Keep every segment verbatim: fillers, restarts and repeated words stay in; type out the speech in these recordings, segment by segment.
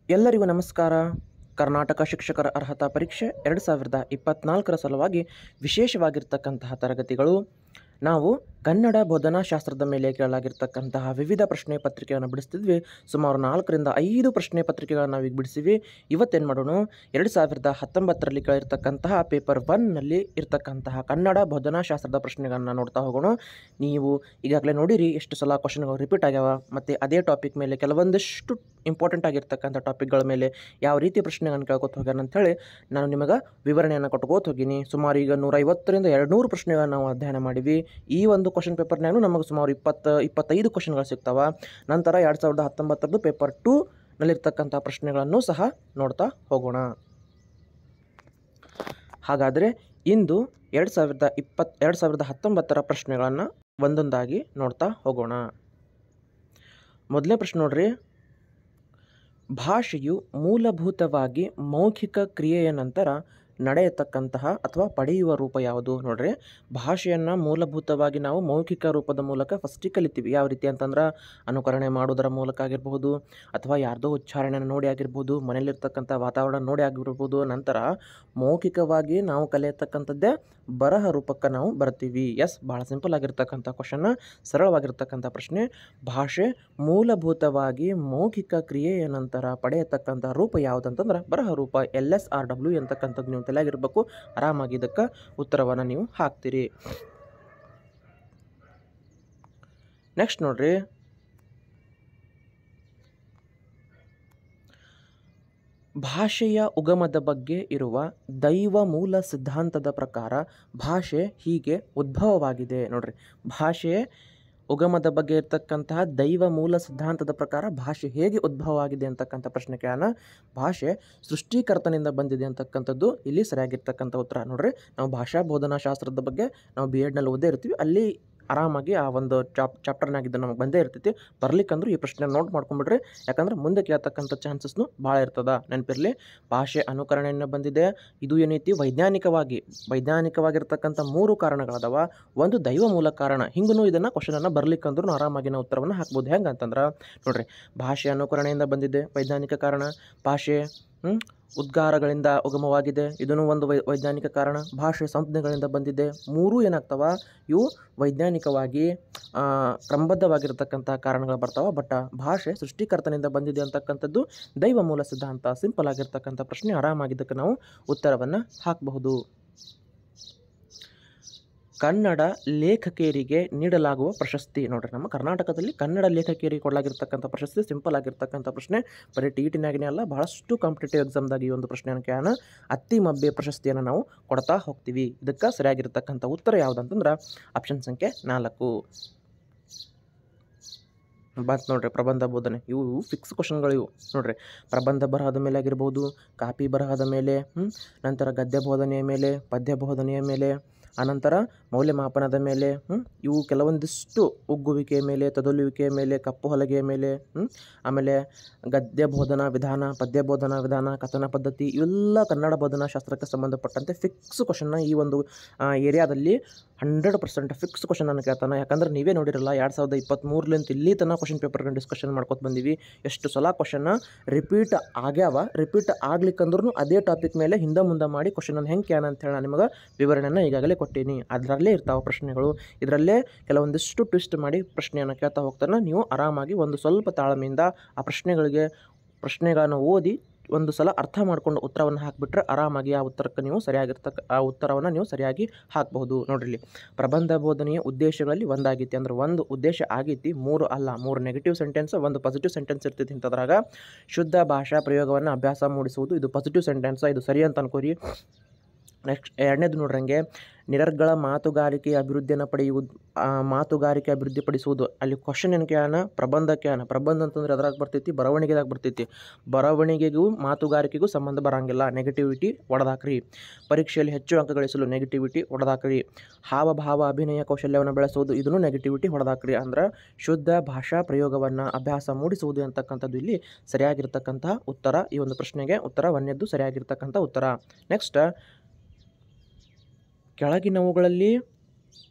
ಎಲ್ಲರಿಗೂ ನಮಸ್ಕಾರ. ಕರ್ನಾಟಕ ಶಿಕ್ಷಕರ ಅರ್ಹತಾ ಪರೀಕ್ಷೆ ಎರಡು ಸಾವಿರದ ಇಪ್ಪತ್ತ್ನಾಲ್ಕರ ಸಲುವಾಗಿ ವಿಶೇಷವಾಗಿರ್ತಕ್ಕಂತಹ ತರಗತಿಗಳು. ನಾವು ಕನ್ನಡ ಬೋಧನಾಶಾಸ್ತ್ರದ ಮೇಲೆ ಕೇಳಲಾಗಿರ್ತಕ್ಕಂತಹ ವಿವಿಧ ಪ್ರಶ್ನೆ ಪತ್ರಿಕೆಯನ್ನು ಬಿಡಿಸ್ತಿದ್ವಿ. ಸುಮಾರು ನಾಲ್ಕರಿಂದ ಐದು ಪ್ರಶ್ನೆ ಪತ್ರಿಕೆಗಳನ್ನು ನಾವೀಗ ಬಿಡಿಸಿವಿ. ಇವತ್ತೇನು ಮಾಡೋಣ, ಎರಡು ಸಾವಿರದ ಹತ್ತೊಂಬತ್ತರಲ್ಲಿ ಕೇಳಿರ್ತಕ್ಕಂತಹ ಪೇಪರ್ ಒನ್ನಲ್ಲಿ ಇರ್ತಕ್ಕಂತಹ ಕನ್ನಡ ಬೋಧನಾಶಾಸ್ತ್ರದ ಪ್ರಶ್ನೆಗಳನ್ನು ನೋಡ್ತಾ ಹೋಗೋಣ. ನೀವು ಈಗಾಗಲೇ ನೋಡಿರಿ ಎಷ್ಟು ಸಲ ಕ್ವಶನ್ಗಳು ರಿಪೀಟ್ ಆಗ್ಯಾವ, ಮತ್ತು ಅದೇ ಟಾಪಿಕ್ ಮೇಲೆ ಕೆಲವೊಂದಿಷ್ಟು ಇಂಪಾರ್ಟೆಂಟ್ ಆಗಿರ್ತಕ್ಕಂಥ ಟಾಪಿಕ್ಗಳ ಮೇಲೆ ಯಾವ ರೀತಿ ಪ್ರಶ್ನೆಗಳನ್ನು ಕೇಳ್ಕೊತ ಹೋಗ್ಯಾನ ಅಂಥೇಳಿ ನಾನು ನಿಮಗೆ ವಿವರಣೆಯನ್ನು ಕೊಟ್ಕೋತ ಹೋಗೀನಿ. ಸುಮಾರು ಈಗ ನೂರೈವತ್ತರಿಂದ ಎರಡು ನೂರು ಪ್ರಶ್ನೆಗಳನ್ನು ನಾವು ಅಧ್ಯಯನ ಮಾಡಿವಿ. ಈ ಒಂದು ಕ್ವಶನ್ ಪೇಪರ್ನಾಗೂ ನಮಗೆ ಸುಮಾರು ಇಪ್ಪತ್ತು ಇಪ್ಪತ್ತೈದು ಕ್ವಶನ್ಗಳು ಸಿಗ್ತಾವೆ. ನಂತರ ಎರಡು ಸಾವಿರದ ಹತ್ತೊಂಬತ್ತರದ್ದು ಪೇಪರ್ ಟೂ ನಲ್ಲಿರ್ತಕ್ಕಂಥ ಪ್ರಶ್ನೆಗಳನ್ನು ಸಹ ನೋಡ್ತಾ ಹೋಗೋಣ. ಹಾಗಾದರೆ ಇಂದು ಎರಡು ಸಾವಿರದ ಇಪ್ಪತ್ತು ಎರಡು ಸಾವಿರದ ಹತ್ತೊಂಬತ್ತರ ಪ್ರಶ್ನೆಗಳನ್ನು ಒಂದೊಂದಾಗಿ ನೋಡ್ತಾ ಹೋಗೋಣ. ಮೊದಲನೇ ಪ್ರಶ್ನೆ ನೋಡ್ರಿ, ಭಾಷೆಯು ಮೂಲಭೂತವಾಗಿ ಮೌಖಿಕ ಕ್ರಿಯೆಯ ನಂತರ ನಡೆಯತಕ್ಕಂತಹ ಅಥವಾ ಪಡೆಯುವ ರೂಪ ಯಾವುದು? ನೋಡ್ರಿ, ಭಾಷೆಯನ್ನು ಮೂಲಭೂತವಾಗಿ ನಾವು ಮೌಖಿಕ ರೂಪದ ಮೂಲಕ ಫಸ್ಟಿಗೆ ಕಲಿತೀವಿ. ಯಾವ ರೀತಿ ಅಂತಂದ್ರೆ ಅನುಕರಣೆ ಮಾಡೋದರ ಮೂಲಕ ಆಗಿರ್ಬೋದು, ಅಥವಾ ಯಾರ್ದೋ ಉಚ್ಚಾರಣೆಯನ್ನು ನೋಡಿ ಆಗಿರ್ಬೋದು, ಮನೆಯಲ್ಲಿರ್ತಕ್ಕಂಥ ವಾತಾವರಣ ನೋಡಿ ಆಗಿರ್ಬೋದು. ನಂತರ ಮೌಖಿಕವಾಗಿ ನಾವು ಕಲಿಯತಕ್ಕಂಥದ್ದೇ ಬರಹ ರೂಪಕ್ಕೆ ನಾವು ಬರ್ತೀವಿ. ಎಸ್, ಭಾಳ ಸಿಂಪಲ್ ಆಗಿರ್ತಕ್ಕಂಥ ಕ್ವಶನ್ನ, ಸರಳವಾಗಿರ್ತಕ್ಕಂಥ ಪ್ರಶ್ನೆ. ಭಾಷೆ ಮೂಲಭೂತವಾಗಿ ಮೌಖಿಕ ಕ್ರಿಯೆಯ ನಂತರ ಪಡೆಯತಕ್ಕಂಥ ರೂಪ ಯಾವುದಂತಂದ್ರೆ ಬರಹ ರೂಪ. ಎಲ್ ಎಸ್ ಆರ್ ಡಬ್ಲ್ಯೂ ಅಂತಕ್ಕಂಥದ್ದು ನೀವು ತಲೆಯಾಗಿರ್ಬೇಕು. ಆರಾಮಾಗಿ ಇದಕ್ಕೆ ಉತ್ತರವನ್ನು ನೀವು ಹಾಕ್ತೀರಿ. ನೆಕ್ಸ್ಟ್ ನೋಡ್ರಿ, ಭಾಷೆಯ ಉಗಮದ ಬಗ್ಗೆ ಇರುವ ದೈವ ಮೂಲ ಸಿದ್ಧಾಂತದ ಪ್ರಕಾರ ಭಾಷೆ ಹೀಗೆ ಉದ್ಭವವಾಗಿದೆ. ನೋಡ್ರಿ, ಭಾಷೆ ಉಗಮದ ಬಗ್ಗೆ ಇರ್ತಕ್ಕಂತಹ ದೈವ ಮೂಲ ಸಿದ್ಧಾಂತದ ಪ್ರಕಾರ ಭಾಷೆ ಹೇಗೆ ಉದ್ಭವವಾಗಿದೆ ಅಂತಕ್ಕಂಥ ಪ್ರಶ್ನೆ ಕೇಳೋಣ. ಭಾಷೆ ಸೃಷ್ಟಿಕರ್ತನಿಂದ ಬಂದಿದೆ ಅಂತಕ್ಕಂಥದ್ದು ಇಲ್ಲಿ ಸರಿಯಾಗಿರ್ತಕ್ಕಂಥ ಉತ್ತರ. ನೋಡ್ರಿ, ನಾವು ಭಾಷಾ ಬೋಧನಾಶಾಸ್ತ್ರದ ಬಗ್ಗೆ ನಾವು ಬಿ ಎಡ್ನಲ್ಲಿ ಓದೇ ಇರ್ತೀವಿ. ಅಲ್ಲಿ ಆರಾಮಾಗಿ ಆ ಒಂದು ಚಾಪ್ ಚಾಪ್ಟರ್ನಾಗಿದ್ದು ನಮಗೆ ಬಂದೇ ಇರ್ತೈತಿ. ಬರ್ಲಿಕ್ಕಂದ್ರೂ ಈ ಪ್ರಶ್ನೆ ನೋಟ್ ಮಾಡ್ಕೊಂಡ್ಬಿಡ್ರಿ, ಯಾಕಂದ್ರೆ ಮುಂದೆ ಕೇಳ್ತಕ್ಕಂಥ ಚಾನ್ಸಸ್ನು ಭಾಳ ಇರ್ತದೆ. ನೆನಪಿರಲಿ, ಭಾಷೆ ಅನುಕರಣೆಯನ್ನು ಬಂದಿದೆ. ಇದು ಏನೈತಿ, ವೈಜ್ಞಾನಿಕವಾಗಿ ವೈಜ್ಞಾನಿಕವಾಗಿರ್ತಕ್ಕಂಥ ಮೂರು ಕಾರಣಗಳದಾವ. ಒಂದು ದೈವ ಮೂಲ ಕಾರಣ. ಹಿಂಗೂ ಇದನ್ನು ಕ್ವಶನನ್ನು ಬರ್ಲಿಕ್ಕಂದ್ರೂ ಆರಾಮಾಗಿ ನಾವು ಉತ್ತರವನ್ನು ಹಾಕ್ಬೋದು. ಹೆಂಗೆ ಅಂತಂದ್ರೆ ನೋಡ್ರಿ, ಭಾಷೆ ಅನುಕರಣೆಯಿಂದ ಬಂದಿದೆ, ವೈಜ್ಞಾನಿಕ ಕಾರಣ. ಭಾಷೆ ಹ್ಞೂ ಉದ್ಗಾರಗಳಿಂದ ಉಗಮವಾಗಿದೆ, ಇದನ್ನು ಒಂದು ವೈ ವೈಜ್ಞಾನಿಕ ಕಾರಣ. ಭಾಷೆ ಸಂಜ್ಞೆಗಳಿಂದ ಬಂದಿದೆ. ಮೂರೂ ಏನಾಗ್ತವ, ಇವು ವೈಜ್ಞಾನಿಕವಾಗಿ ಕ್ರಮಬದ್ಧವಾಗಿರ್ತಕ್ಕಂಥ ಕಾರಣಗಳು ಬರ್ತಾವೆ. ಬಟ್ ಭಾಷೆ ಸೃಷ್ಟಿಕರ್ತನಿಂದ ಬಂದಿದೆ ಅಂತಕ್ಕಂಥದ್ದು ದೈವ ಮೂಲ ಸಿದ್ಧಾಂತ. ಸಿಂಪಲ್ ಆಗಿರ್ತಕ್ಕಂಥ ಪ್ರಶ್ನೆ, ಆರಾಮಾಗಿದ್ದಕ್ಕೆ ನಾವು ಉತ್ತರವನ್ನು ಹಾಕಬಹುದು. ಕನ್ನಡ ಲೇಖಕಿಯರಿಗೆ ನೀಡಲಾಗುವ ಪ್ರಶಸ್ತಿ. ನೋಡ್ರಿ, ನಮ್ಮ ಕರ್ನಾಟಕದಲ್ಲಿ ಕನ್ನಡ ಲೇಖಕಿಯರಿಗೆ ಕೊಡಲಾಗಿರ್ತಕ್ಕಂಥ ಪ್ರಶಸ್ತಿ. ಸಿಂಪಲ್ ಆಗಿರ್ತಕ್ಕಂಥ ಪ್ರಶ್ನೆ, ಬರೀ ಟಿ ಇ ಟಿನಾಗಿನೇ ಅಲ್ಲ, ಬಹಳಷ್ಟು ಕಾಂಪಿಟೇಟಿವ್ ಎಕ್ಸಾಮ್ದಾಗ ಈ ಒಂದು ಪ್ರಶ್ನೆಯನ್ನು ಕೇಳೋಣ. ಅತ್ತಿಮಬ್ಬೆ ಪ್ರಶಸ್ತಿಯನ್ನು ನಾವು ಕೊಡ್ತಾ ಹೋಗ್ತೀವಿ. ಇದಕ್ಕೆ ಸರಿಯಾಗಿರ್ತಕ್ಕಂಥ ಉತ್ತರ ಯಾವುದಂತಂದ್ರೆ ಆಪ್ಷನ್ ಸಂಖ್ಯೆ ನಾಲ್ಕು ಬಂತು. ನೋಡ್ರಿ, ಪ್ರಬಂಧ ಬೋಧನೆ. ಇವು ಫಿಕ್ಸ್ ಕ್ವಶನ್ಗಳು ಇವು. ನೋಡ್ರಿ, ಪ್ರಬಂಧ ಬರಹದ ಮೇಲೆ ಆಗಿರ್ಬೋದು, ಕಾಪಿ ಬರಹದ ಮೇಲೆ, ಹ್ಞೂ ನಂತರ ಗದ್ಯ ಬೋಧನೆಯ ಮೇಲೆ, ಪದ್ಯ ಬೋಧನೆಯ ಮೇಲೆ, ಆನಂತರ ಮೌಲ್ಯಮಾಪನದ ಮೇಲೆ, ಹ್ಞೂ ಇವು ಕೆಲವೊಂದಿಷ್ಟು ಉಗ್ಗುವಿಕೆಯ ಮೇಲೆ, ತೊದಲುವಿಕೆಯ ಮೇಲೆ, ಕಪ್ಪು ಹಲಗೆಯ ಮೇಲೆ, ಹ್ಞೂ ಆಮೇಲೆ ಗದ್ಯ ಬೋಧನಾ ವಿಧಾನ, ಪದ್ಯ ಬೋಧನಾ ವಿಧಾನ, ಕಥನ ಪದ್ಧತಿ, ಇವೆಲ್ಲ ಕನ್ನಡ ಬೋಧನಾಶಾಸ್ತ್ರಕ್ಕೆ ಸಂಬಂಧಪಟ್ಟಂತೆ ಫಿಕ್ಸ್ ಕ್ವಶನ್ನ ಈ ಒಂದು ಏರಿಯಾದಲ್ಲಿ ಹಂಡ್ರೆಡ್ ಪರ್ಸೆಂಟ್ ಫಿಕ್ಸ್ ಕ್ವಶನನ್ನು ಕೇಳ್ತಾನೆ. ಯಾಕಂದ್ರೆ ನೀವೇ ನೋಡಿರಲ್ಲ, ಎರಡು ಸಾವಿರದ ಇಪ್ಪತ್ತ್ಮೂರಲಿಂತ ಇಲ್ಲಿ ತನಕ ಕ್ವಶನ್ ಪೇಪರ್ಗಳನ್ನ ಡಿಸ್ಕಷನ್ ಮಾಡ್ಕೊತ ಬಂದೀವಿ. ಎಷ್ಟು ಸಲ ಕ್ವಶನ್ನ ರಿಪೀಟ್ ಆಗ್ಯಾವ. ರಿಪೀಟ್ ಆಗ್ಲಿಕ್ಕಂದ್ರೂ ಅದೇ ಟಾಪಿಕ್ ಮೇಲೆ ಹಿಂದೆ ಮುಂದೆ ಮಾಡಿ ಕ್ವಶನನ್ನು ಹೆಂಗೆ ಕೇಳೋಣ ಅಂತೇಳಿ ನಾನು ನಿಮಗೆ ವಿವರಣೆಯನ್ನು ಈಗಾಗಲೇ ಕೊಟ್ಟೀನಿ. ಅದರಲ್ಲೇ ಇರ್ತಾವೆ ಪ್ರಶ್ನೆಗಳು. ಇದರಲ್ಲೇ ಕೆಲವೊಂದಿಷ್ಟು ಟ್ವಿಸ್ಟ್ ಮಾಡಿ ಪ್ರಶ್ನೆಯನ್ನು ಕೇಳ್ತಾ ಹೋಗ್ತಾನೆ. ನೀವು ಆರಾಮಾಗಿ ಒಂದು ಸ್ವಲ್ಪ ತಾಳ್ಮೆಯಿಂದ ಆ ಪ್ರಶ್ನೆಗಳಿಗೆ ಪ್ರಶ್ನೆಗಳನ್ನು ಓದಿ ಒಂದು ಸಲ ಅರ್ಥ ಮಾಡ್ಕೊಂಡು ಉತ್ತರವನ್ನು ಹಾಕಿಬಿಟ್ರೆ ಆರಾಮಾಗಿ ಆ ಉತ್ತರಕ್ಕೆ ನೀವು ಸರಿಯಾಗಿರ್ತಕ್ಕ ಆ ಉತ್ತರವನ್ನು ನೀವು ಸರಿಯಾಗಿ ಹಾಕಬಹುದು. ನೋಡ್ರಿ, ಇಲ್ಲಿ ಪ್ರಬಂಧ ಬೋಧನೆಯ ಉದ್ದೇಶಗಳಲ್ಲಿ ಒಂದಾಗೈತಿ. ಅಂದ್ರೆ ಒಂದು ಉದ್ದೇಶ ಆಗೈತಿ, ಮೂರು ಅಲ್ಲ. ಮೂರು ನೆಗೆಟಿವ್ ಸೆಂಟೆನ್ಸ್, ಒಂದು ಪಾಸಿಟಿವ್ ಸೆಂಟೆನ್ಸ್ ಇರ್ತೈತಿ. ಇಂಥದ್ರಾಗ ಶುದ್ಧ ಭಾಷಾ ಪ್ರಯೋಗವನ್ನು ಅಭ್ಯಾಸ ಮೂಡಿಸುವುದು, ಇದು ಪಾಸಿಟಿವ್ ಸೆಂಟೆನ್ಸ್, ಇದು ಸರಿ ಅಂತ ಅನ್ಕೋರಿ. ನೆಕ್ಸ್ಟ್ ಎರಡನೇದು ನೋಡ್ರಂಗೆ, ನಿರರ್ಗಳ ಮಾತುಗಾರಿಕೆ ಅಭಿವೃದ್ಧಿಯನ್ನು ಪಡೆಯುವುದು, ಮಾತುಗಾರಿಕೆ ಅಭಿವೃದ್ಧಿಪಡಿಸುವುದು. ಅಲ್ಲಿ ಕ್ವಶನ್ ಏನು ಕೇಳೋಣ, ಪ್ರಬಂಧ ಕೇಳೋಣ. ಪ್ರಬಂಧ ಅಂತಂದ್ರೆ ಅದ್ರಾಗ ಬರ್ತೈತಿ, ಬರವಣಿಗೆದಾಗ ಬರ್ತೈತಿ. ಬರವಣಿಗೆಗೂ ಮಾತುಗಾರಿಕೆಗೂ ಸಂಬಂಧ ಬರೋಂಗಿಲ್ಲ, ನೆಗೆಟಿವಿಟಿ ಒಡೆದಾಕ್ರಿ. ಪರೀಕ್ಷೆಯಲ್ಲಿ ಹೆಚ್ಚು ಅಂಕ ಗಳಿಸಲು ನೆಗೆಟಿವಿಟಿ ಹೊಡೆದಾಕ್ರಿ. ಹಾವಭಾವ ಅಭಿನಯ ಕೌಶಲ್ಯವನ್ನು ಬೆಳೆಸುವುದು, ಇದನ್ನು ನೆಗೆಟಿವಿಟಿ ಹೊಡೆದಾಕ್ರಿ. ಅಂದ್ರೆ ಶುದ್ಧ ಭಾಷಾ ಪ್ರಯೋಗವನ್ನು ಅಭ್ಯಾಸ ಮೂಡಿಸುವುದು ಅಂತಕ್ಕಂಥದ್ದು ಇಲ್ಲಿ ಸರಿಯಾಗಿರ್ತಕ್ಕಂತಹ ಉತ್ತರ. ಈ ಒಂದು ಪ್ರಶ್ನೆಗೆ ಉತ್ತರ ಒಂದನೇದ್ದು ಸರಿಯಾಗಿರ್ತಕ್ಕಂಥ ಉತ್ತರ. ನೆಕ್ಸ್ಟ್, ಕೆಳಗಿನವುಗಳಲ್ಲಿ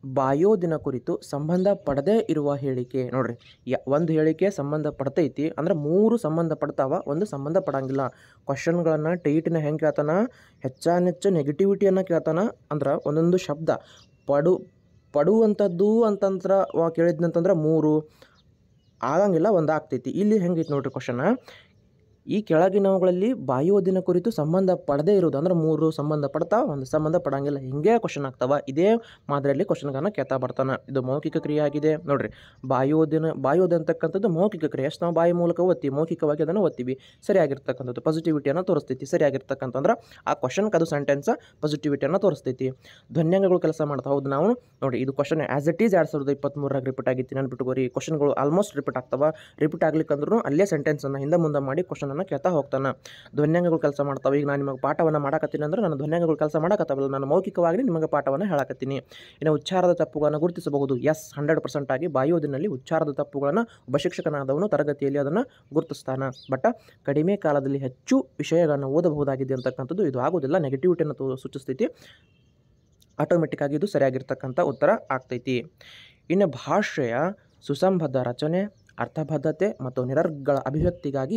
ಬಾಯೋದಿನ ಕುರಿತು ಸಂಬಂಧ ಪಡದೇ ಇರುವ ಹೇಳಿಕೆ. ನೋಡ್ರಿ, ಯ ಒಂದು ಹೇಳಿಕೆ ಸಂಬಂಧ ಪಡ್ತೈತಿ ಅಂದ್ರೆ ಮೂರು ಸಂಬಂಧ ಪಡ್ತಾವ, ಒಂದು ಸಂಬಂಧ ಪಡಂಗಿಲ್ಲ. ಕ್ವಶನ್ಗಳನ್ನು ಟೈಟಿನ ಹೆಂಗೆ ಕೇಳ್ತಾನ, ಹೆಚ್ಚಾನೆಚ್ಚು ನೆಗೆಟಿವಿಟಿಯನ್ನು ಕೇಳ್ತಾನ. ಅಂದ್ರೆ ಒಂದೊಂದು ಶಬ್ದ ಪಡು ಪಡುವಂಥದ್ದು ಅಂತಂದ್ರೆ ಕೇಳಿದ್ನಂತಂದ್ರೆ ಮೂರು ಆಗಂಗಿಲ್ಲ, ಒಂದು ಆಗ್ತೈತಿ. ಇಲ್ಲಿ ಹೆಂಗೈತಿ ನೋಡ್ರಿ ಕ್ವಶನ, ಈ ಕೆಳಗಿನವುಗಳಲ್ಲಿ ಬಾಯೋದಿನ ಕುರಿತು ಸಂಬಂಧ ಪಡದೇ ಇರೋದು ಅಂದ್ರೆ ಮೂರು ಸಂಬಂಧ ಪಡ್ತಾವ, ಒಂದು ಸಂಬಂಧ ಪಡಂಗಿಲ್ಲ. ಹಿಂಗೆ ಕ್ವಶನ್ ಆಗ್ತಾವ. ಇದೇ ಮಾದರಿಯಲ್ಲಿ ಕ್ವಶನ್ಗಳನ್ನ ಕೇಳ್ತಾ ಬರ್ತಾನೆ. ಇದು ಮೌಖಿಕ ಕ್ರಿಯೆ ಆಗಿದೆ. ನೋಡ್ರಿ, ಬಾಯೋದಿನ ಬಾಯೋದ ಅಂತಕ್ಕಂಥದ್ದು ಮೌಖಿಕ ಕ್ರಿಯೆ. ಅಷ್ಟು ನಾವು ಬಾಯಿ ಮೂಲಕ ಓದ್ತೀವಿ, ಮೌಖಿಕವಾಗಿ ಅದನ್ನು ಓದ್ತೀವಿ. ಸರಿಯಾಗಿರ್ತಕ್ಕಂಥದ್ದು ಪಾಸಿಟಿವಿಟಿಯನ್ನು ತೋರಿಸ್ತೈತಿ. ಸರಿಯಾಗಿರ್ತಕ್ಕಂಥಂದ್ರೆ ಆ ಕ್ವಶನ್ಗೆ ಅದು ಸೆಂಟೆನ್ಸ್ ಪಾಸಿಟಿವಿಟಿಯನ್ನು ತೋರಿಸ್ತೈತಿ. ಧ್ವನ್ಯಾಂಗಗಳು ಕೆಲಸ ಮಾಡ್ತಾ ಹೌದು. ನಾವು ನೋಡಿ, ಇದು ಕ್ವಶನ್ ಆ್ಯಸ್ ಇಟ್ ಈಸ್ ಎರಡು ಸಾವಿರದ ಇಪ್ಪತ್ತ್ಮೂರಾಗ ರಿಪೀಟ್ ಆಗಿತ್ತು. ನೆನ್ಪಿಟ್ಕೋರಿ, ಕ್ವಶನ್ಗಳು ಆಲ್ಮೋಸ್ಟ್ ರಿಪೀಟ್ ಆಗ್ತಾವ. ರಿಪೀಟ್ ಆಗ್ಲಿಕ್ಕಂದ್ರೂ ಅಲ್ಲೇ ಸೆಂಟೆನ್ಸನ್ನು ಹಿಂದೆ ಮುಂದೆ ಮಾಡಿ ಕ್ವಶನ್ ಕೇಳ್ತಾ ಹೋಗ್ತಾನೆ. ಧ್ವನ್ಯಾಂಗಗಳು ಕೆಲಸ ಮಾಡ್ತಾವೆ. ಈಗ ನಾನು ನಿಮಗೆ ಪಾಠವನ್ನು ಮಾಡಕತ್ತೀನಿ ಅಂದ್ರೆ ನಾನು ಧ್ವನ್ಯಾಂಗಗಳು ಕೆಲಸ ಮಾಡಕತ್ತಾವಲ್ಲ, ನಾನು ಮೌಖಿಕವಾಗಿ ನಿಮಗೆ ಪಾಠವನ್ನು ಹೇಳಕತ್ತೀನಿ. ಇನ್ನು ಉಚ್ಚಾರದ ತಪ್ಪುಗಳನ್ನು ಗುರುತಿಸಬಹುದು. ಎಸ್, ಹಂಡ್ರೆಡ್ ಪರ್ಸೆಂಟ್ ಆಗಿ ಬಾಯೋದಿನಲ್ಲಿ ಉಚ್ಚಾರದ ತಪ್ಪುಗಳನ್ನು ಒಬ್ಬ ಶಿಕ್ಷಕನಾದವನು ತರಗತಿಯಲ್ಲಿ ಅದನ್ನು ಗುರುತಿಸ್ತಾನೆ. ಬಟ್ ಕಡಿಮೆ ಕಾಲದಲ್ಲಿ ಹೆಚ್ಚು ವಿಷಯಗಳನ್ನು ಓದಬಹುದಾಗಿದೆ ಅಂತಕ್ಕಂಥದ್ದು ಇದು ಆಗೋದಿಲ್ಲ. ನೆಗೆಟಿವಿಟಿಯನ್ನು ತೋ ಸೂಚಿಸ್ತೈತಿ. ಆಟೋಮೆಟಿಕ್ ಆಗಿ ಇದು ಸರಿಯಾಗಿರ್ತಕ್ಕಂಥ ಉತ್ತರ ಆಗ್ತೈತಿ. ಇನ್ನು ಭಾಷೆಯ ಸುಸಂಬದ್ಧ ರಚನೆ, ಅರ್ಥಬದ್ಧತೆ ಮತ್ತು ನಿರರ್ಗಳ ಅಭಿವ್ಯಕ್ತಿಗಾಗಿ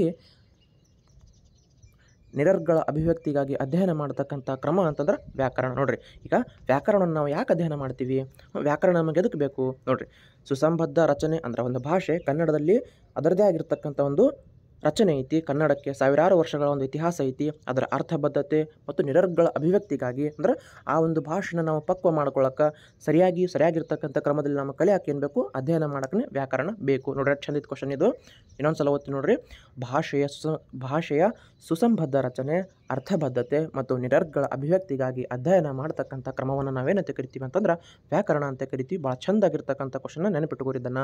ನಿರರ್ಗಳ ಅಭಿವ್ಯಕ್ತಿಗಾಗಿ ಅಧ್ಯಯನ ಮಾಡತಕ್ಕಂಥ ಕ್ರಮ ಅಂತಂದ್ರೆ ವ್ಯಾಕರಣ. ನೋಡ್ರಿ, ಈಗ ವ್ಯಾಕರಣ ನಾವು ಯಾಕೆ ಅಧ್ಯಯನ ಮಾಡ್ತೀವಿ, ವ್ಯಾಕರಣ ನಮಗೆ ಎದಕ್ಕೆ ಬೇಕು ನೋಡ್ರಿ. ಸುಸಂಬದ್ಧ ರಚನೆ ಅಂದ್ರೆ ಒಂದು ಭಾಷೆ ಕನ್ನಡದಲ್ಲಿ ಅದರದೇ ಆಗಿರ್ತಕ್ಕಂಥ ಒಂದು ರಚನೆ ಐತಿ. ಕನ್ನಡಕ್ಕೆ ಸಾವಿರಾರು ವರ್ಷಗಳ ಒಂದು ಇತಿಹಾಸ ಐತಿ. ಅದರ ಅರ್ಥಬದ್ಧತೆ ಮತ್ತು ನಿರರ್ಗಳ ಅಭಿವ್ಯಕ್ತಿಗಾಗಿ ಅಂದ್ರೆ ಆ ಒಂದು ಭಾಷೆನ ನಾವು ಪಕ್ವ ಮಾಡ್ಕೊಳ್ಳೋಕೆ ಸರಿಯಾಗಿ ಸರಿಯಾಗಿರ್ತಕ್ಕಂಥ ಕ್ರಮದಲ್ಲಿ ನಮ್ಮ ಕಲಿಯಾಕೆ ಏನು ಬೇಕು, ಅಧ್ಯಯನ ಮಾಡೋಕೆ ವ್ಯಾಕರಣ ಬೇಕು. ನೋಡ್ರಿ, ಚಂದಿದ ಕ್ವಶನ್ ಇದು. ಇನ್ನೊಂದು ಸಲ ಓದ್ತೀನಿ ನೋಡ್ರಿ. ಭಾಷೆಯ ಸು ಭಾಷೆಯ ಸುಸಂಬದ್ಧ ರಚನೆ, ಅರ್ಥಬದ್ಧತೆ ಮತ್ತು ನಿರರ್ಗಳ ಅಭಿವ್ಯಕ್ತಿಗಾಗಿ ಅಧ್ಯಯನ ಮಾಡ್ತಕ್ಕಂಥ ಕ್ರಮವನ್ನು ನಾವೇನಂತ ಕರಿತೀವಿ ಅಂತಂದ್ರೆ ವ್ಯಾಕರಣ ಅಂತ ಕರಿತೀವಿ. ಭಾಳ ಚಂದಾಗಿರ್ತಕ್ಕಂಥ ಕ್ವಶನ್ನ ನೆನಪಿಟ್ಟುಕೋರಿದ್ದನ್ನು.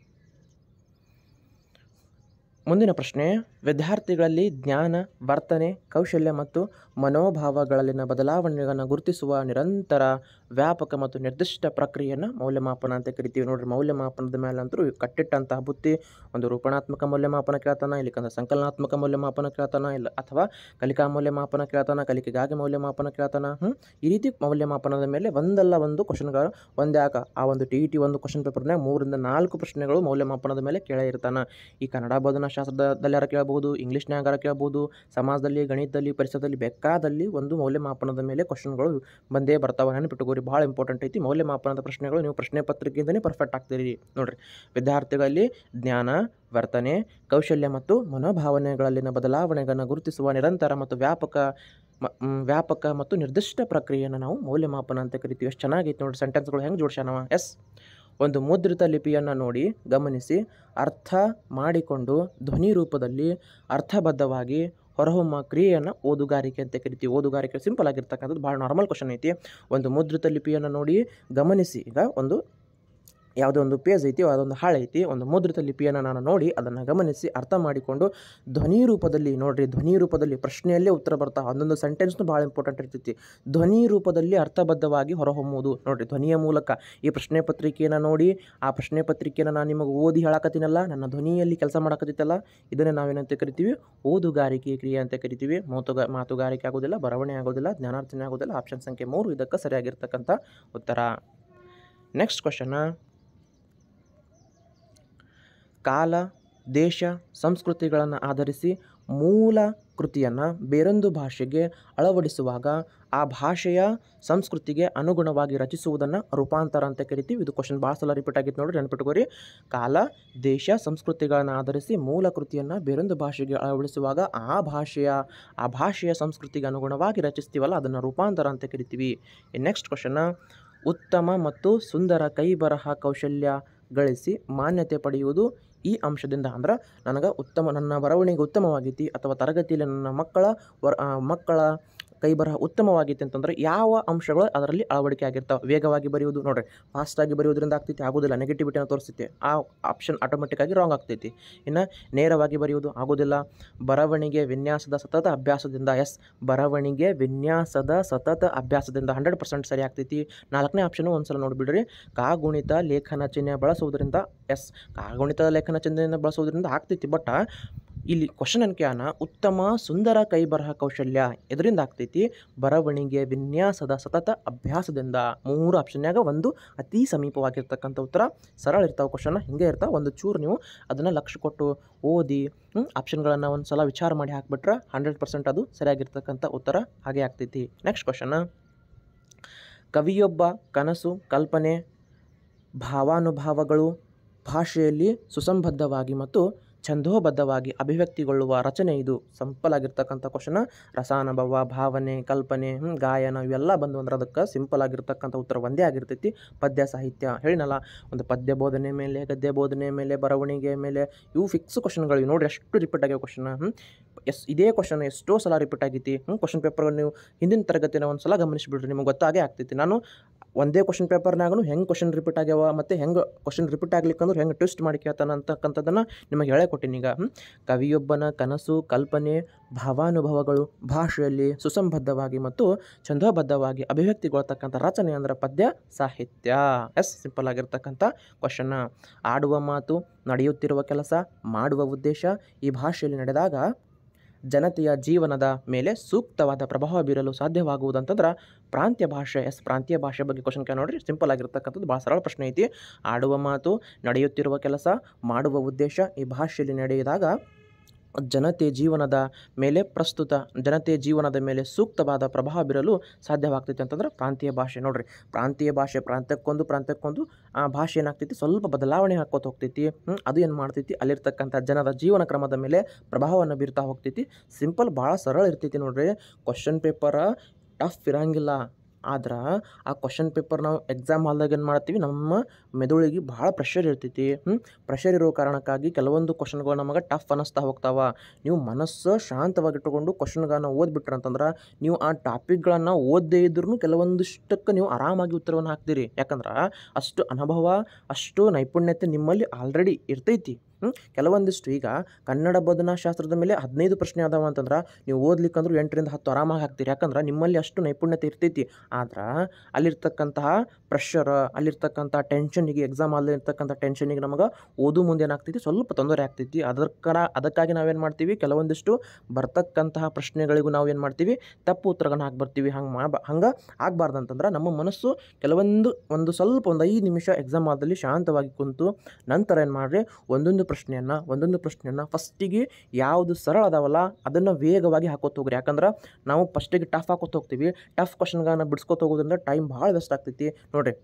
ಮುಂದಿನ ಪ್ರಶ್ನೆ, ವಿದ್ಯಾರ್ಥಿಗಳಲ್ಲಿ ಜ್ಞಾನ, ವರ್ತನೆ, ಕೌಶಲ್ಯ ಮತ್ತು ಮನೋಭಾವಗಳಲ್ಲಿನ ಬದಲಾವಣೆಗಳನ್ನು ಗುರುತಿಸುವ ನಿರಂತರ, ವ್ಯಾಪಕ ಮತ್ತು ನಿರ್ದಿಷ್ಟ ಪ್ರಕ್ರಿಯೆಯನ್ನು ಮೌಲ್ಯಮಾಪನ ಅಂತ ಕರಿತೀವಿ. ನೋಡ್ರಿ, ಮೌಲ್ಯಮಾಪನದ ಮೇಲೆ ಅಂತರೂ ಕಟ್ಟಿಟ್ಟಂತಹ ಬುತ್ತಿ. ಒಂದು ರೂಪಣಾತ್ಮಕ ಮೌಲ್ಯಮಾಪನ ಕೇಳ್ತಾನ, ಇಲ್ಲಿಕಂದ್ರೆ ಸಂಕಲನಾತ್ಮಕ ಮೌಲ್ಯಮಾಪನ ಕೇಳ್ತಾನ, ಇಲ್ಲ ಅಥವಾ ಕಲಿಕಾ ಮೌಲ್ಯಮಾಪನ ಕೇಳ್ತಾನ, ಕಲಿಕೆಗಾಗಿ ಮೌಲ್ಯಮಾಪನ ಕೇಳ್ತಾನ. ಹ್ಞೂ ಈ ರೀತಿ ಮೌಲ್ಯಮಾಪನದ ಮೇಲೆ ಒಂದಲ್ಲ ಒಂದು ಕ್ವಶನ್ಗಳು ಒಂದ್ಯಾಕ ಆ ಒಂದು ಟಿ ಇ ಟಿ ಒಂದು ಕ್ವಶನ್ ಪೇಪರ್ನಾಗ ಮೂರಿಂದ ನಾಲ್ಕು ಪ್ರಶ್ನೆಗಳು ಮೌಲ್ಯಮಾಪನದ ಮೇಲೆ ಕೇಳೇ ಇರ್ತಾನೆ. ಈ ಕನ್ನಡ ಬೋಧನಾ ಶಾಸ್ತ್ರದಲ್ಲಾರ ಕೇಳ್ಬೋದು, ಇಂಗ್ಲೀಷ್ನಾಗಾರ ಕೇಳ್ಬೋದು, ಸಮಾಜದಲ್ಲಿ, ಗಣಿತದಲ್ಲಿ, ಪರಿಸರದಲ್ಲಿ ಬೇಕಾದಲ್ಲಿ ಒಂದು ಮೌಲ್ಯಮಾಪನದ ಮೇಲೆ ಕ್ವಶನ್ಗಳು ಬಂದೇ ಬರ್ತಾವೆ. ನೆನಪಿಟ್ಟುಕೋರಿ, ಭಾಳ ಇಂಪಾರ್ಟೆಂಟ್ ಐತಿ ಮೌಲ್ಯಮಾಪನದ ಪ್ರಶ್ನೆಗಳು. ನೀವು ಪ್ರಶ್ನೆ ಪತ್ರಿಕೆಯಿಂದನೇ ಪರ್ಫೆಕ್ಟ್ ಆಗ್ತೀರಿ. ನೋಡ್ರಿ, ವಿದ್ಯಾರ್ಥಿಗಳಲ್ಲಿ ಜ್ಞಾನ, ವರ್ತನೆ, ಕೌಶಲ್ಯ ಮತ್ತು ಮನೋಭಾವನೆಗಳಲ್ಲಿನ ಬದಲಾವಣೆಗಳನ್ನು ಗುರುತಿಸುವ ನಿರಂತರ ಮತ್ತು ವ್ಯಾಪಕ ವ್ಯಾಪಕ ಮತ್ತು ನಿರ್ದಿಷ್ಟ ಪ್ರಕ್ರಿಯೆಯನ್ನು ನಾವು ಮೌಲ್ಯಮಾಪನ ಅಂತ ಕರಿತೀವಿ. ಎಷ್ಟು ಚೆನ್ನಾಗೈತೆ ನೋಡಿ ಸೆಂಟೆನ್ಸ್ಗಳು ಹೆಂಗೆ ಜೋಡಿಸ್ಯಾನವ. ಎಸ್, ಒಂದು ಮುದ್ರಿತ ಲಿಪಿಯನ್ನು ನೋಡಿ ಗಮನಿಸಿ ಅರ್ಥ ಮಾಡಿಕೊಂಡು ಧ್ವನಿ ರೂಪದಲ್ಲಿ ಅರ್ಥಬದ್ಧವಾಗಿ ಹೊರಹೊಮ್ಮ ಕ್ರಿಯೆಯನ್ನು ಓದುಗಾರಿಕೆ ಅಂತ ಕರಿತೀವಿ. ಓದುಗಾರಿಕೆ ಸಿಂಪಲ್ ಆಗಿರ್ತಕ್ಕಂಥದ್ದು, ಭಾಳ ನಾರ್ಮಲ್ ಕ್ವಶನ್ ಐತಿ. ಒಂದು ಮುದ್ರಿತ ಲಿಪಿಯನ್ನು ನೋಡಿ ಗಮನಿಸಿ. ಈಗ ಒಂದು ಯಾವುದೋ ಒಂದು ಪೇಜ್ ಐತಿ, ಅದೊಂದು ಹಾಳೆ ಐತಿ, ಒಂದು ಮುದ್ರಿತ ಲಿಪಿಯನ್ನು ನಾನು ನೋಡಿ ಅದನ್ನು ಗಮನಿಸಿ ಅರ್ಥ ಮಾಡಿಕೊಂಡು ಧ್ವನಿ ರೂಪದಲ್ಲಿ, ನೋಡಿರಿ ಧ್ವನಿ ರೂಪದಲ್ಲಿ ಪ್ರಶ್ನೆಯಲ್ಲೇ ಉತ್ತರ ಬರ್ತಾ. ಒಂದೊಂದು ಸೆಂಟೆನ್ಸ್ನು ಭಾಳ ಇಂಪಾರ್ಟೆಂಟ್ ಇರ್ತೈತಿ. ಧ್ವನಿ ರೂಪದಲ್ಲಿ ಅರ್ಥಬದ್ಧವಾಗಿ ಹೊರಹೊಮ್ಮುವುದು. ನೋಡಿರಿ, ಧ್ವನಿಯ ಮೂಲಕ ಈ ಪ್ರಶ್ನೆ ಪತ್ರಿಕೆಯನ್ನು ನೋಡಿ ಆ ಪ್ರಶ್ನೆ ಪತ್ರಿಕೆಯನ್ನು ನಾನು ನಿಮಗೆ ಓದಿ ಹೇಳಕತ್ತೀನಲ್ಲ, ನನ್ನ ಧ್ವನಿಯಲ್ಲಿ ಕೆಲಸ ಮಾಡಕತ್ತೈತಲ್ಲ, ಇದನ್ನೇ ನಾವೇನಂತ ಕರಿತೀವಿ, ಓದುಗಾರಿಕೆ ಕ್ರಿಯೆ ಅಂತ ಕರಿತೀವಿ. ಮಾತುಗಾ ಮಾತುಗಾರಿಕೆ ಆಗೋದಿಲ್ಲ, ಬರವಣೆ ಆಗೋದಿಲ್ಲ, ಜ್ಞಾನಾರ್ಜನೆ ಆಗೋದಿಲ್ಲ. ಆಪ್ಷನ್ ಸಂಖ್ಯೆ ಮೂರು ಇದಕ್ಕೆ ಸರಿಯಾಗಿರ್ತಕ್ಕಂಥ ಉತ್ತರ. ನೆಕ್ಸ್ಟ್ ಕ್ವಶನ್, ಕಾಲ, ದೇಶ, ಸಂಸ್ಕೃತಿಗಳನ್ನು ಆಧರಿಸಿ ಮೂಲ ಕೃತಿಯನ್ನು ಬೇರೊಂದು ಭಾಷೆಗೆ ಅಳವಡಿಸುವಾಗ ಆ ಭಾಷೆಯ ಸಂಸ್ಕೃತಿಗೆ ಅನುಗುಣವಾಗಿ ರಚಿಸುವುದನ್ನು ರೂಪಾಂತರ ಅಂತ ಕರಿತೀವಿ. ಇದು ಕ್ವಶನ್ ಭಾಳ ಸಲ ರಿಪೀಟ್ ಆಗಿತ್ತು ನೋಡಿರಿ, ನೆನಪಿಟ್ಕೋರಿ. ಕಾಲ, ದೇಶ, ಸಂಸ್ಕೃತಿಗಳನ್ನು ಆಧರಿಸಿ ಮೂಲ ಕೃತಿಯನ್ನು ಬೇರೊಂದು ಭಾಷೆಗೆ ಅಳವಡಿಸುವಾಗ ಆ ಭಾಷೆಯ ಆ ಭಾಷೆಯ ಸಂಸ್ಕೃತಿಗೆ ಅನುಗುಣವಾಗಿ ರಚಿಸ್ತೀವಲ್ಲ ಅದನ್ನು ರೂಪಾಂತರ ಅಂತ ಕರಿತೀವಿ. ನೆಕ್ಸ್ಟ್ ಕ್ವಶನ್, ಉತ್ತಮ ಮತ್ತು ಸುಂದರ ಕೈಬರಹ ಕೌಶಲ್ಯ ಗಳಿಸಿ ಮಾನ್ಯತೆ ಪಡೆಯುವುದು ಈ ಅಂಶದಿಂದ. ಅಂದ್ರೆ ನನಗೆ ಉತ್ತಮ, ನನ್ನ ಬರವಣಿಗೆ ಉತ್ತಮವಾಗೈತಿ ಅಥವಾ ತರಗತಿಯಲ್ಲಿ ನನ್ನ ಮಕ್ಕಳ ವರ ಮಕ್ಕಳ ಕೈಬರಹ ಉತ್ತಮವಾಗೈತಿ ಅಂತಂದ್ರೆ ಯಾವ ಅಂಶಗಳು ಅದರಲ್ಲಿ ಅಳವಡಿಕೆ ಆಗಿರ್ತಾವೆ. ವೇಗವಾಗಿ ಬರೆಯುವುದು, ನೋಡಿರಿ ಫಾಸ್ಟಾಗಿ ಬರೆಯೋದ್ರಿಂದ ಆಗ್ತೈತಿ, ಆಗೋದಿಲ್ಲ, ನೆಗೆಟಿವಿಟಿಯನ್ನು ತೋರಿಸ್ತೈತಿ. ಆ ಆಪ್ಷನ್ ಆಟೋಮೆಟಿಕ್ಕಾಗಿ ರಾಂಗ್ ಆಗ್ತೈತಿ. ಇನ್ನು ನೇರವಾಗಿ ಬರೆಯುವುದು ಆಗೋದಿಲ್ಲ. ಬರವಣಿಗೆ ವಿನ್ಯಾಸದ ಸತತ ಅಭ್ಯಾಸದಿಂದ, ಎಸ್ ಬರವಣಿಗೆ ವಿನ್ಯಾಸದ ಸತತ ಅಭ್ಯಾಸದಿಂದ ಹಂಡ್ರೆಡ್ ಪರ್ಸೆಂಟ್ ಸರಿ ಆಗ್ತೈತಿ. ನಾಲ್ಕನೇ ಆಪ್ಷನು ಒಂದ್ಸಲ ನೋಡಿಬಿಡ್ರಿ. ಕಾಗುಣಿತ ಲೇಖನ ಚಿಹ್ನೆ ಬಳಸುವುದರಿಂದ, ಎಸ್ ಕಾಗುಣಿತ ಲೇಖನ ಚಿಹ್ನೆಯನ್ನು ಬಳಸುವುದರಿಂದ ಆಗ್ತೈತಿ. ಬಟ್ ಇಲ್ಲಿ ಕ್ವಶನ್ ಅನ್ಕ್ಯಾನ ಉತ್ತಮ ಸುಂದರ ಕೈ ಬರಹ ಕೌಶಲ್ಯ ಎದರಿಂದ ಆಗ್ತೈತಿ? ಬರವಣಿಗೆ ವಿನ್ಯಾಸದ ಸತತ ಅಭ್ಯಾಸದಿಂದ. ಮೂರು ಆಪ್ಷನ್ಯಾಗ ಒಂದು ಅತಿ ಸಮೀಪವಾಗಿರ್ತಕ್ಕಂಥ ಉತ್ತರ. ಸರಳ ಇರ್ತಾವೆ ಕ್ವಶನ್, ಹಿಂಗೆ ಇರ್ತಾವೆ. ಒಂದು ಚೂರು ನೀವು ಅದನ್ನು ಲಕ್ಷ್ಯ ಕೊಟ್ಟು ಓದಿ ಆಪ್ಷನ್ಗಳನ್ನು ಒಂದು ಸಲ ವಿಚಾರ ಮಾಡಿ ಹಾಕ್ಬಿಟ್ರೆ ಹಂಡ್ರೆಡ್ ಪರ್ಸೆಂಟ್ ಅದು ಸರಿಯಾಗಿರ್ತಕ್ಕಂಥ ಉತ್ತರ ಹಾಗೆ ಆಗ್ತೈತಿ. ನೆಕ್ಸ್ಟ್ ಕ್ವಶನ್, ಕವಿಯೊಬ್ಬ ಕನಸು, ಕಲ್ಪನೆ, ಭಾವಾನುಭಾವಗಳು ಭಾಷೆಯಲ್ಲಿ ಸುಸಂಬದ್ಧವಾಗಿ ಮತ್ತು ಛಂದೋಬದ್ಧವಾಗಿ ಅಭಿವ್ಯಕ್ತಿಗೊಳ್ಳುವ ರಚನೆ ಇದು. ಸಿಂಪಲ್ ಆಗಿರ್ತಕ್ಕಂಥ ಕ್ವಶನ್. ರಸಾನುಭವ, ಭಾವನೆ, ಕಲ್ಪನೆ, ಗಾಯನ ಇವೆಲ್ಲ ಬಂದು ಅಂದ್ರೆ ಅದಕ್ಕೆ ಸಿಂಪಲ್ ಆಗಿರ್ತಕ್ಕಂಥ ಉತ್ತರ ಒಂದೇ ಆಗಿರ್ತೈತಿ, ಪದ್ಯ ಸಾಹಿತ್ಯ. ಹೇಳಿನಲ್ಲ, ಒಂದು ಪದ್ಯ ಬೋಧನೆ ಮೇಲೆ, ಗದ್ಯ ಬೋಧನೆ ಮೇಲೆ, ಬರವಣಿಗೆ ಮೇಲೆ ಇವು ಫಿಕ್ಸ್ ಕ್ವಶನ್ಗಳು. ನೋಡಿರಿ ಎಷ್ಟು ರಿಪೀಟ್ ಆಗ್ಯಾವ ಕ್ವಶನ್. ಹ್ಞೂ ಎಸ್ ಇದೇ ಕ್ವಶನ್ ಎಷ್ಟೋ ಸಲ ರಿಪೀಟ್ ಆಗೈತಿ. ಹ್ಞೂ ಕ್ವಶನ್ ಪೇಪರ್ಗಳು ನೀವು ಹಿಂದಿನ ತರಗತಿನ ಒಂದು ಸಲ ಗಮನಿಸಿಬಿಡ್ರಿ, ನಿಮಗೆ ಗೊತ್ತಾಗೇ ಆಗ್ತೈತಿ. ನಾನು ಒಂದೇ ಕ್ವಶನ್ ಪೇಪರ್ನಾಗೂ ಹೆಂಗೆ ಕ್ವಶನ್ ರಿಪೀಟ್ ಆಗ್ಯಾವ ಮತ್ತು ಹೆಂಗೆ ಕ್ವಶನ್ ರಿಪೀಟ್ ಆಗ್ಲಿಕ್ಕಂದ್ರೆ ಹೆಂಗೆ ಟ್ವಿಸ್ಟ್ ಮಾಡಿ ಕೇಳ್ತಾನೆ ಅಂತಕ್ಕಂಥದ್ದನ್ನು ನಿಮಗೆ ಹೇಳೇ ಕೊಟ್ಟಿನಿ ಈಗ. ಕವಿಯೊಬ್ಬನ ಕನಸು, ಕಲ್ಪನೆ, ಭಾವಾನುಭವಗಳು ಭಾಷೆಯಲ್ಲಿ ಸುಸಂಬದ್ಧವಾಗಿ ಮತ್ತು ಛಂದೋಬದ್ಧವಾಗಿ ಅಭಿವ್ಯಕ್ತಿಗೊಳ್ತಕ್ಕಂಥ ರಚನೆ ಅಂದರೆ ಪದ್ಯ ಸಾಹಿತ್ಯ. ಎಸ್ ಸಿಂಪಲ್ ಆಗಿರ್ತಕ್ಕಂಥ ಕ್ವಶನ್. ಆಡುವ ಮಾತು, ನಡೆಯುತ್ತಿರುವ ಕೆಲಸ, ಮಾಡುವ ಉದ್ದೇಶ ಈ ಭಾಷೆಯಲ್ಲಿ ನಡೆದಾಗ ಜನತೆಯ ಜೀವನದ ಮೇಲೆ ಸೂಕ್ತವಾದ ಪ್ರಭಾವ ಬೀರಲು ಸಾಧ್ಯವಾಗುವುದಂತಂದ್ರೆ ಪ್ರಾಂತ್ಯ ಭಾಷೆ. ಎಸ್ ಪ್ರಾಂತೀಯ ಭಾಷೆ ಬಗ್ಗೆ ಕ್ವಶನ್ ಕೇಳಿ ನೋಡಿರಿ, ಸಿಂಪಲ್ ಆಗಿರ್ತಕ್ಕಂಥದ್ದು, ಭಾಳ ಸರಳ ಪ್ರಶ್ನೆ ಐತಿ. ಆಡುವ ಮಾತು, ನಡೆಯುತ್ತಿರುವ ಕೆಲಸ, ಮಾಡುವ ಉದ್ದೇಶ ಈ ಭಾಷೆಯಲ್ಲಿ ನಡೆಯುವಾಗ ಜನತೆ ಜೀವನದ ಮೇಲೆ ಪ್ರಸ್ತುತ ಜನತೆಯ ಜೀವನದ ಮೇಲೆ ಸೂಕ್ತವಾದ ಪ್ರಭಾವ ಬೀರಲು ಸಾಧ್ಯವಾಗ್ತೈತಿ ಅಂತಂದ್ರೆ ಪ್ರಾಂತೀಯ ಭಾಷೆ. ನೋಡಿರಿ, ಪ್ರಾಂತೀಯ ಭಾಷೆ ಪ್ರಾಂತ್ಯಕ್ಕೊಂದು ಪ್ರಾಂತ್ಯಕ್ಕೊಂದು ಆ ಭಾಷೆ ಏನಾಗ್ತೈತಿ ಸ್ವಲ್ಪ ಬದಲಾವಣೆ ಹಾಕೋತ ಹೋಗ್ತೈತಿ. ಅದು ಏನು ಮಾಡ್ತೈತಿ, ಅಲ್ಲಿರ್ತಕ್ಕಂಥ ಜನರ ಜೀವನ ಕ್ರಮದ ಮೇಲೆ ಪ್ರಭಾವವನ್ನು ಬೀರ್ತಾ ಹೋಗ್ತೈತಿ. ಸಿಂಪಲ್ ಭಾಳ ಸರಳ ಇರ್ತೈತಿ ನೋಡ್ರಿ. ಕ್ವಶನ್ ಪೇಪರ್ ಟಫ್ ಇರಂಗಿಲ್ಲ, ಆದ್ರೆ ಆ ಕ್ವಶನ್ ಪೇಪರ್ ನಾವು ಎಕ್ಸಾಮ್ ಹಾಲ್ದಾಗ ಏನು ಮಾಡ್ತೀವಿ, ನಮ್ಮ ಮೆದುಳಿಗೆ ಭಾಳ ಪ್ರೆಷರ್ ಇರ್ತೈತಿ. ಹ್ಞೂ ಪ್ರೆಷರ್ ಇರೋ ಕಾರಣಕ್ಕಾಗಿ ಕೆಲವೊಂದು ಕ್ವಶನ್ಗಳು ನಮಗೆ ಟಫ್ ಅನ್ನಿಸ್ತಾ ಹೋಗ್ತಾವೆ. ನೀವು ಮನಸ್ಸು ಶಾಂತವಾಗಿಟ್ಟುಕೊಂಡು ಕ್ವಶನ್ಗಳನ್ನ ಓದ್ಬಿಟ್ರೆ ಅಂತಂದ್ರೆ ನೀವು ಆ ಟಾಪಿಕ್ಗಳನ್ನು ಓದದೇ ಇದ್ರೂ ಕೆಲವೊಂದಿಷ್ಟಕ್ಕೆ ನೀವು ಆರಾಮಾಗಿ ಉತ್ತರವನ್ನು ಹಾಕ್ತೀರಿ. ಯಾಕಂದ್ರೆ ಅಷ್ಟು ಅನುಭವ, ಅಷ್ಟು ನೈಪುಣ್ಯತೆ ನಿಮ್ಮಲ್ಲಿ ಆಲ್ರೆಡಿ ಇರ್ತೈತಿ. ಹ್ಞೂ ಕೆಲವೊಂದಿಷ್ಟು ಈಗ ಕನ್ನಡ ಬೋಧನಾಶಾಸ್ತ್ರದ ಮೇಲೆ ಹದಿನೈದು ಪ್ರಶ್ನೆ ಅದಾವ ಅಂತಂದ್ರೆ ನೀವು ಓದ್ಲಿಕ್ಕಂದ್ರೂ ಎಂಟರಿಂದ ಹತ್ತು ಆರಾಮಾಗಿ ಹಾಕ್ತೀರಿ. ಯಾಕಂದ್ರೆ ನಿಮ್ಮಲ್ಲಿ ಅಷ್ಟು ನೈಪುಣ್ಯತೆ ಇರ್ತೈತಿ. ಆದ್ರೆ ಅಲ್ಲಿರ್ತಕ್ಕಂತಹ ಪ್ರೆಷರ್, ಅಲ್ಲಿರ್ತಕ್ಕಂಥ ಟೆನ್ಷನಿಗೆ, ಎಕ್ಸಾಮ್ ಅಲ್ಲಿ ಇರ್ತಕ್ಕಂಥ ಟೆನ್ಷನಿಗೆ ನಮಗೆ ಓದು ಮುಂದೆ ಏನಾಗ್ತೈತಿ, ಸ್ವಲ್ಪ ತೊಂದರೆ ಆಗ್ತೈತಿ. ಅದಕ್ಕೆ ಅದಕ್ಕಾಗಿ ನಾವೇನು ಮಾಡ್ತೀವಿ, ಕೆಲವೊಂದಿಷ್ಟು ಬರ್ತಕ್ಕಂತಹ ಪ್ರಶ್ನೆಗಳಿಗೂ ನಾವು ಏನು ಮಾಡ್ತೀವಿ, ತಪ್ಪು ಉತ್ತರಗಳನ್ನ ಹಾಕಿ ಬರ್ತೀವಿ. ಹಂಗೆ ಮಾ ಹಂಗೆ ಆಗಬಾರ್ದು ಅಂತಂದ್ರೆ ನಮ್ಮ ಮನಸ್ಸು ಕೆಲವೊಂದು ಒಂದು ಸ್ವಲ್ಪ ಒಂದು ಐದು ನಿಮಿಷ ಎಕ್ಸಾಮ್ ಆದಲ್ಲಿ ಶಾಂತವಾಗಿ ಕುಂತು ನಂತರ ಏನು ಮಾಡಿರಿ, ಒಂದೊಂದು ಪ್ರಶ್ನೆಯನ್ನು ಒಂದೊಂದು ಪ್ರಶ್ನೆಯನ್ನು ಫಸ್ಟಿಗೆ ಯಾವುದು ಸರಳ ಅದಾವಲ್ಲ ಅದನ್ನು ವೇಗವಾಗಿ ಹಾಕೋತ ಹೋಗ್ರಿ. ಯಾಕಂದ್ರೆ ನಾವು ಫಸ್ಟಿಗೆ ಟಫ್ ಹಾಕೋತ ಹೋಗ್ತೀವಿ. ಟಫ್ ಕ್ವಶನ್ಗಳನ್ನ ಬಿಡಿಸ್ಕೊತ ಹೋಗೋದ್ರಿಂದ ಟೈಮ್ ಭಾಳ ವೇಸ್ಟ್ ಆಗ್ತೈತಿ. ನೋಡಿರಿ,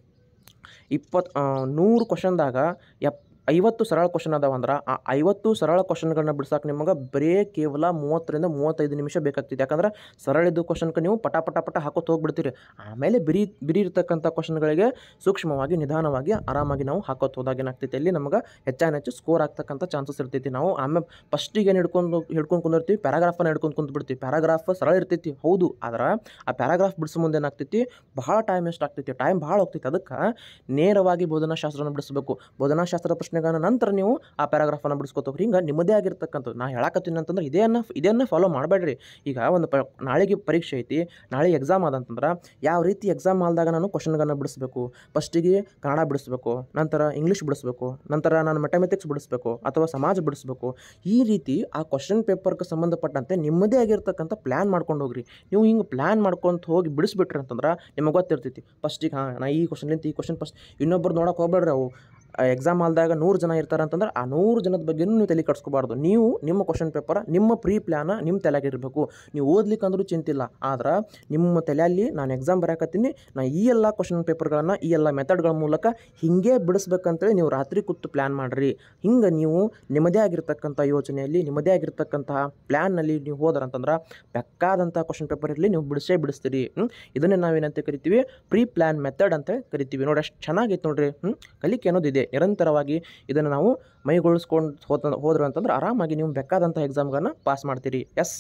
ಇಪ್ಪತ್ತು ನೂರು ಕ್ವಶನ್ದಾಗ ಎಪ್ ಐವತ್ತು ಸರಳ ಕ್ವಶನ್ ಅದಾವ ಅಂದ್ರೆ ಆ ಐವತ್ತು ಸರಳ ಕ್ವಶನ್ಗಳನ್ನ ಬಿಡ್ಸಕ್ಕೆ ನಿಮಗೆ ಬರೀ ಕೇವಲ ಮೂವತ್ತರಿಂದ ಮೂವತ್ತೈದು ನಿಮಿಷ ಬೇಕಾಗ್ತೈತಿ. ಯಾಕಂದ್ರೆ ಸರಳ ಇದ್ದು ಕ್ವಶನ್ಗೆ ನೀವು ಪಟ ಪಟ ಪಟ ಹಾಕೋತ ಹೋಗ್ಬಿಡ್ತೀರಿ. ಆಮೇಲೆ ಬಿರಿ ಬಿರಿ ಇರ್ತಕ್ಕಂಥ ಕ್ವಶನ್ಗಳಿಗೆ ಸೂಕ್ಷ್ಮವಾಗಿ ನಿಧಾನವಾಗಿ ಆರಾಮಾಗಿ ನಾವು ಹಾಕೋತ ಹೋದಾಗ ಏನಾಗ್ತೈತಿ, ಅಲ್ಲಿ ನಮಗೆ ಹೆಚ್ಚಾನ ಹೆಚ್ಚು ಸ್ಕೋರ್ ಆಗ್ತಕ್ಕಂಥ ಚಾನ್ಸಸ್ ಇರ್ತೈತಿ. ನಾವು ಆಮೇಲೆ ಫಸ್ಟಿಗೆ ಏನು ಹಿಡ್ಕೊಂಡು ಹಿಡ್ಕೊಂಡು ಕುಂದಿರ್ತೀವಿ, ಪ್ಯಾರಾಗ್ರಾಫನ್ನು ಹಿಡ್ಕೊಂಡು ಕುಂತು ಬಿಡ್ತೀವಿ. ಪ್ಯಾರಾಗ್ರಾಫ್ ಸರಳ ಇರ್ತೈತಿ ಹೌದು, ಆದ್ರೆ ಆ ಪ್ಯಾರಾಗ್ರಾಫ್ ಬಿಡಿಸೋ ಮುಂದೆ ಏನಾಗ್ತೈತಿ, ಭಾಳ ಟೈಮ್ ವೇಸ್ಟ್ ಆಗ್ತೈತಿ, ಟೈಮ್ ಭಾಳ ಹೋಗ್ತೈತಿ. ಅದಕ್ಕೆ ನೇರವಾಗಿ ಬೋಧನಾಶಾಸ್ತ್ರನ ಬಿಡಿಸಬೇಕು. ಬೋಧನಾಶಾಸ್ತ್ರ ಪ್ರಶ್ನೆಗಳನ್ನ ನಂತರ ನೀವು ಆ ಪ್ಯಾರಾಗ್ರಾಫನ್ನು ಬಿಡಿಸ್ಕೊತ ಹೋಗ್ರಿ. ಹಿಂಗೆ ನಿಮ್ಮದೇ ಆಗಿರ್ತಕ್ಕಂಥದ್ದು ನಾ ಹೇಳಕತ್ತೀನಿ ಅಂತಂದ್ರೆ ಇದನ್ನು ಇದನ್ನು ಫಾಲೋ ಮಾಡಬೇಡ್ರಿ. ಈಗ ಒಂದು ಪ ನಾಳೆಗೆ ಪರೀಕ್ಷೆ ಐತಿ, ನಾಳೆ ಎಕ್ಸಾಮ್ ಆದಂತಂದ್ರೆ ಯಾವ ರೀತಿ ಎಕ್ಸಾಮ್ ಆಲ್ದಾಗ ನಾನು ಕ್ವಶನ್ಗಳನ್ನ ಬಿಡಿಸ್ಬೇಕು, ಫಸ್ಟಿಗೆ ಕನ್ನಡ ಬಿಡಿಸ್ಬೇಕು, ನಂತರ ಇಂಗ್ಲೀಷ್ ಬಿಡಿಸ್ಬೇಕು, ನಂತರ ನಾನು ಮ್ಯಾಥಮೆಟಿಕ್ಸ್ ಬಿಡಿಸ್ಬೇಕು ಅಥವಾ ಸಮಾಜ ಬಿಡಿಸ್ಬೇಕು. ಈ ರೀತಿ ಆ ಕ್ವಶನ್ ಪೇಪರ್ಗೆ ಸಂಬಂಧಪಟ್ಟಂತೆ ನಿಮ್ಮದೇ ಆಗಿರ್ತಕ್ಕಂಥ ಪ್ಲ್ಯಾನ್ ಮಾಡ್ಕೊಂಡು ಹೋಗ್ರಿ. ನೀವು ಹಿಂಗೆ ಪ್ಲ್ಯಾನ್ ಮಾಡ್ಕೊತ ಹೋಗಿ ಬಿಡಿಸ್ಬಿಟ್ರಿ ಅಂತಂದ್ರೆ ನಿಮಗೆ ಗೊತ್ತಿರ್ತೈತಿ ಫಸ್ಟಿಗೆ ಹಾಂ ನಾ ಈ ಕ್ವಶನ್ಲಿಂತ ಈ ಕ್ವಶನ್ ಫಸ್ಟ್ ಇನ್ನೊಬ್ಬರು ನೋಡೋಕೆ ಹೋಗ್ಬೇಡ್ರಿ. ಅವು ಎಕ್ಸಾಮ್ ಆಲ್ದಾಗ ನೂರು ಜನ ಇರ್ತಾರೆ ಅಂತಂದ್ರೆ ಆ ನೂರು ಜನದ ಬಗ್ಗೆನೂ ನೀವು ತಲೆ ಕಟ್ಸ್ಕೋಬಾರ್ದು. ನೀವು ನಿಮ್ಮ ಕ್ವಶನ್ ಪೇಪರ್ ನಿಮ್ಮ ಪ್ರೀ ಪ್ಲ್ಯಾನ ನಿಮ್ಮ ತಲೆಯಾಗಿರಬೇಕು. ನೀವು ಓದ್ಲಿಕ್ಕಂದ್ರೂ ಚಿಂತಿಲ್ಲ, ಆದ್ರೆ ನಿಮ್ಮ ತಲೆಯಲ್ಲಿ ನಾನು ಎಕ್ಸಾಮ್ ಬರೆಯಕತ್ತೀನಿ, ನಾ ಈ ಎಲ್ಲ ಕ್ವಶನ್ ಪೇಪರ್ಗಳನ್ನು ಈ ಎಲ್ಲ ಮೆಥಡ್ಗಳ ಮೂಲಕ ಹೀಗೆ ಬಿಡಿಸ್ಬೇಕಂತೇಳಿ ನೀವು ರಾತ್ರಿ ಕೂತು ಪ್ಲ್ಯಾನ್ ಮಾಡಿರಿ. ಹಿಂಗೆ ನೀವು ನಿಮ್ಮದೇ ಆಗಿರ್ತಕ್ಕಂಥ ಯೋಚನೆಯಲ್ಲಿ ನಿಮ್ಮದೇ ಆಗಿರ್ತಕ್ಕಂತಹ ಪ್ಲ್ಯಾನ್ನಲ್ಲಿ ನೀವು ಹೋದ್ರಂತಂದ್ರೆ ಬೇಕಾದಂಥ ಕ್ವಶನ್ ಪೇಪರ್ ಇರಲಿ ನೀವು ಬಿಡಿಸೇ ಬಿಡಿಸ್ತೀರಿ. ಇದನ್ನೇ ನಾವೇನಂತ ಕರಿತೀವಿ, ಪ್ರೀ ಪ್ಲ್ಯಾನ್ ಮೆಥಡ್ ಅಂತ ಕರಿತೀವಿ. ನೋಡಿ ಅಷ್ಟು ಚೆನ್ನಾಗೈತೆ ನೋಡ್ರಿ. ಹ್ಞೂ ಕಲಿಕೆ ಅನ್ನೋದಿದೆ. ನಿರಂತರವಾಗಿ ಇದನ್ನು ನಾವು ಮೈಗೊಳಿಸ್ಕೊಂಡು ಹೋದ ಹೋದ್ರು ಅಂತಂದ್ರೆ ಆರಾಮಾಗಿ ನೀವು ಬೇಕಾದಂಥ ಎಕ್ಸಾಮ್ಗಳನ್ನ ಪಾಸ್ ಮಾಡ್ತೀರಿ. ಎಸ್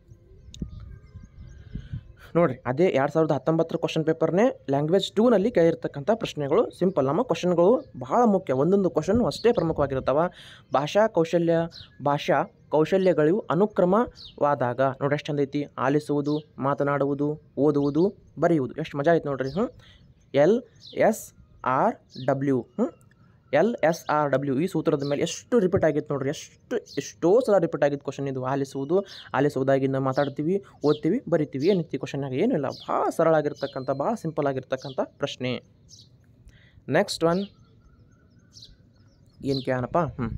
ನೋಡಿರಿ, ಅದೇ ಎರಡು ಸಾವಿರದ ಹತ್ತೊಂಬತ್ತರ ಕ್ವಶನ್ ಪೇಪರ್ನೇ ಲ್ಯಾಂಗ್ವೇಜ್ ಟೂನಲ್ಲಿ ಕೇಳಿರ್ತಕ್ಕಂಥ ಪ್ರಶ್ನೆಗಳು ಸಿಂಪಲ್. ನಮ್ಮ ಕ್ವಶನ್ಗಳು ಬಹಳ ಮುಖ್ಯ, ಒಂದೊಂದು ಕ್ವಶನ್ ಅಷ್ಟೇ ಪ್ರಮುಖವಾಗಿರ್ತಾವೆ. ಭಾಷಾ ಕೌಶಲ್ಯ ಭಾಷಾ ಕೌಶಲ್ಯಗಳು ಅನುಕ್ರಮವಾದಾಗ ನೋಡಿ ಎಷ್ಟು ಚಂದ ಐತಿ. ಆಲಿಸುವುದು, ಮಾತನಾಡುವುದು, ಓದುವುದು, ಬರೆಯುವುದು, ಎಷ್ಟು ಮಜಾ ಐತೆ ನೋಡ್ರಿ. ಹ್ಞೂ ಎಲ್ ಎಸ್ ಆರ್ ಡಬ್ಲ್ಯೂ ಹ್ಞೂ ಎಲ್ ಎಸ್ ಆರ್ ಡಬ್ಲ್ಯೂ ಈ ಸೂತ್ರದ ಮೇಲೆ ಎಷ್ಟು ರಿಪೀಟ್ ಆಗಿತ್ತು ನೋಡ್ರಿ, ಎಷ್ಟು ಎಷ್ಟೋ ಸಲ ರಿಪೀಟ್ ಆಗಿದ್ದು ಕ್ವಶನ್ ಇದು. ಆಲಿಸುವುದು ಆಲಿಸುವುದಾಗಿಂದ ಮಾತಾಡ್ತೀವಿ, ಓದ್ತೀವಿ, ಬರಿತೀವಿ, ಏನಿತ್ತು ಕ್ವಶನ್ನಾಗ ಏನಿಲ್ಲ, ಭಾಳ ಸರಳ ಆಗಿರ್ತಕ್ಕಂಥ ಭಾಳ ಸಿಂಪಲ್ ಆಗಿರ್ತಕ್ಕಂಥ ಪ್ರಶ್ನೆ. ನೆಕ್ಸ್ಟ್ ಒನ್ ಏನು ಕ್ಯಾನಪ್ಪ, ಹ್ಞೂ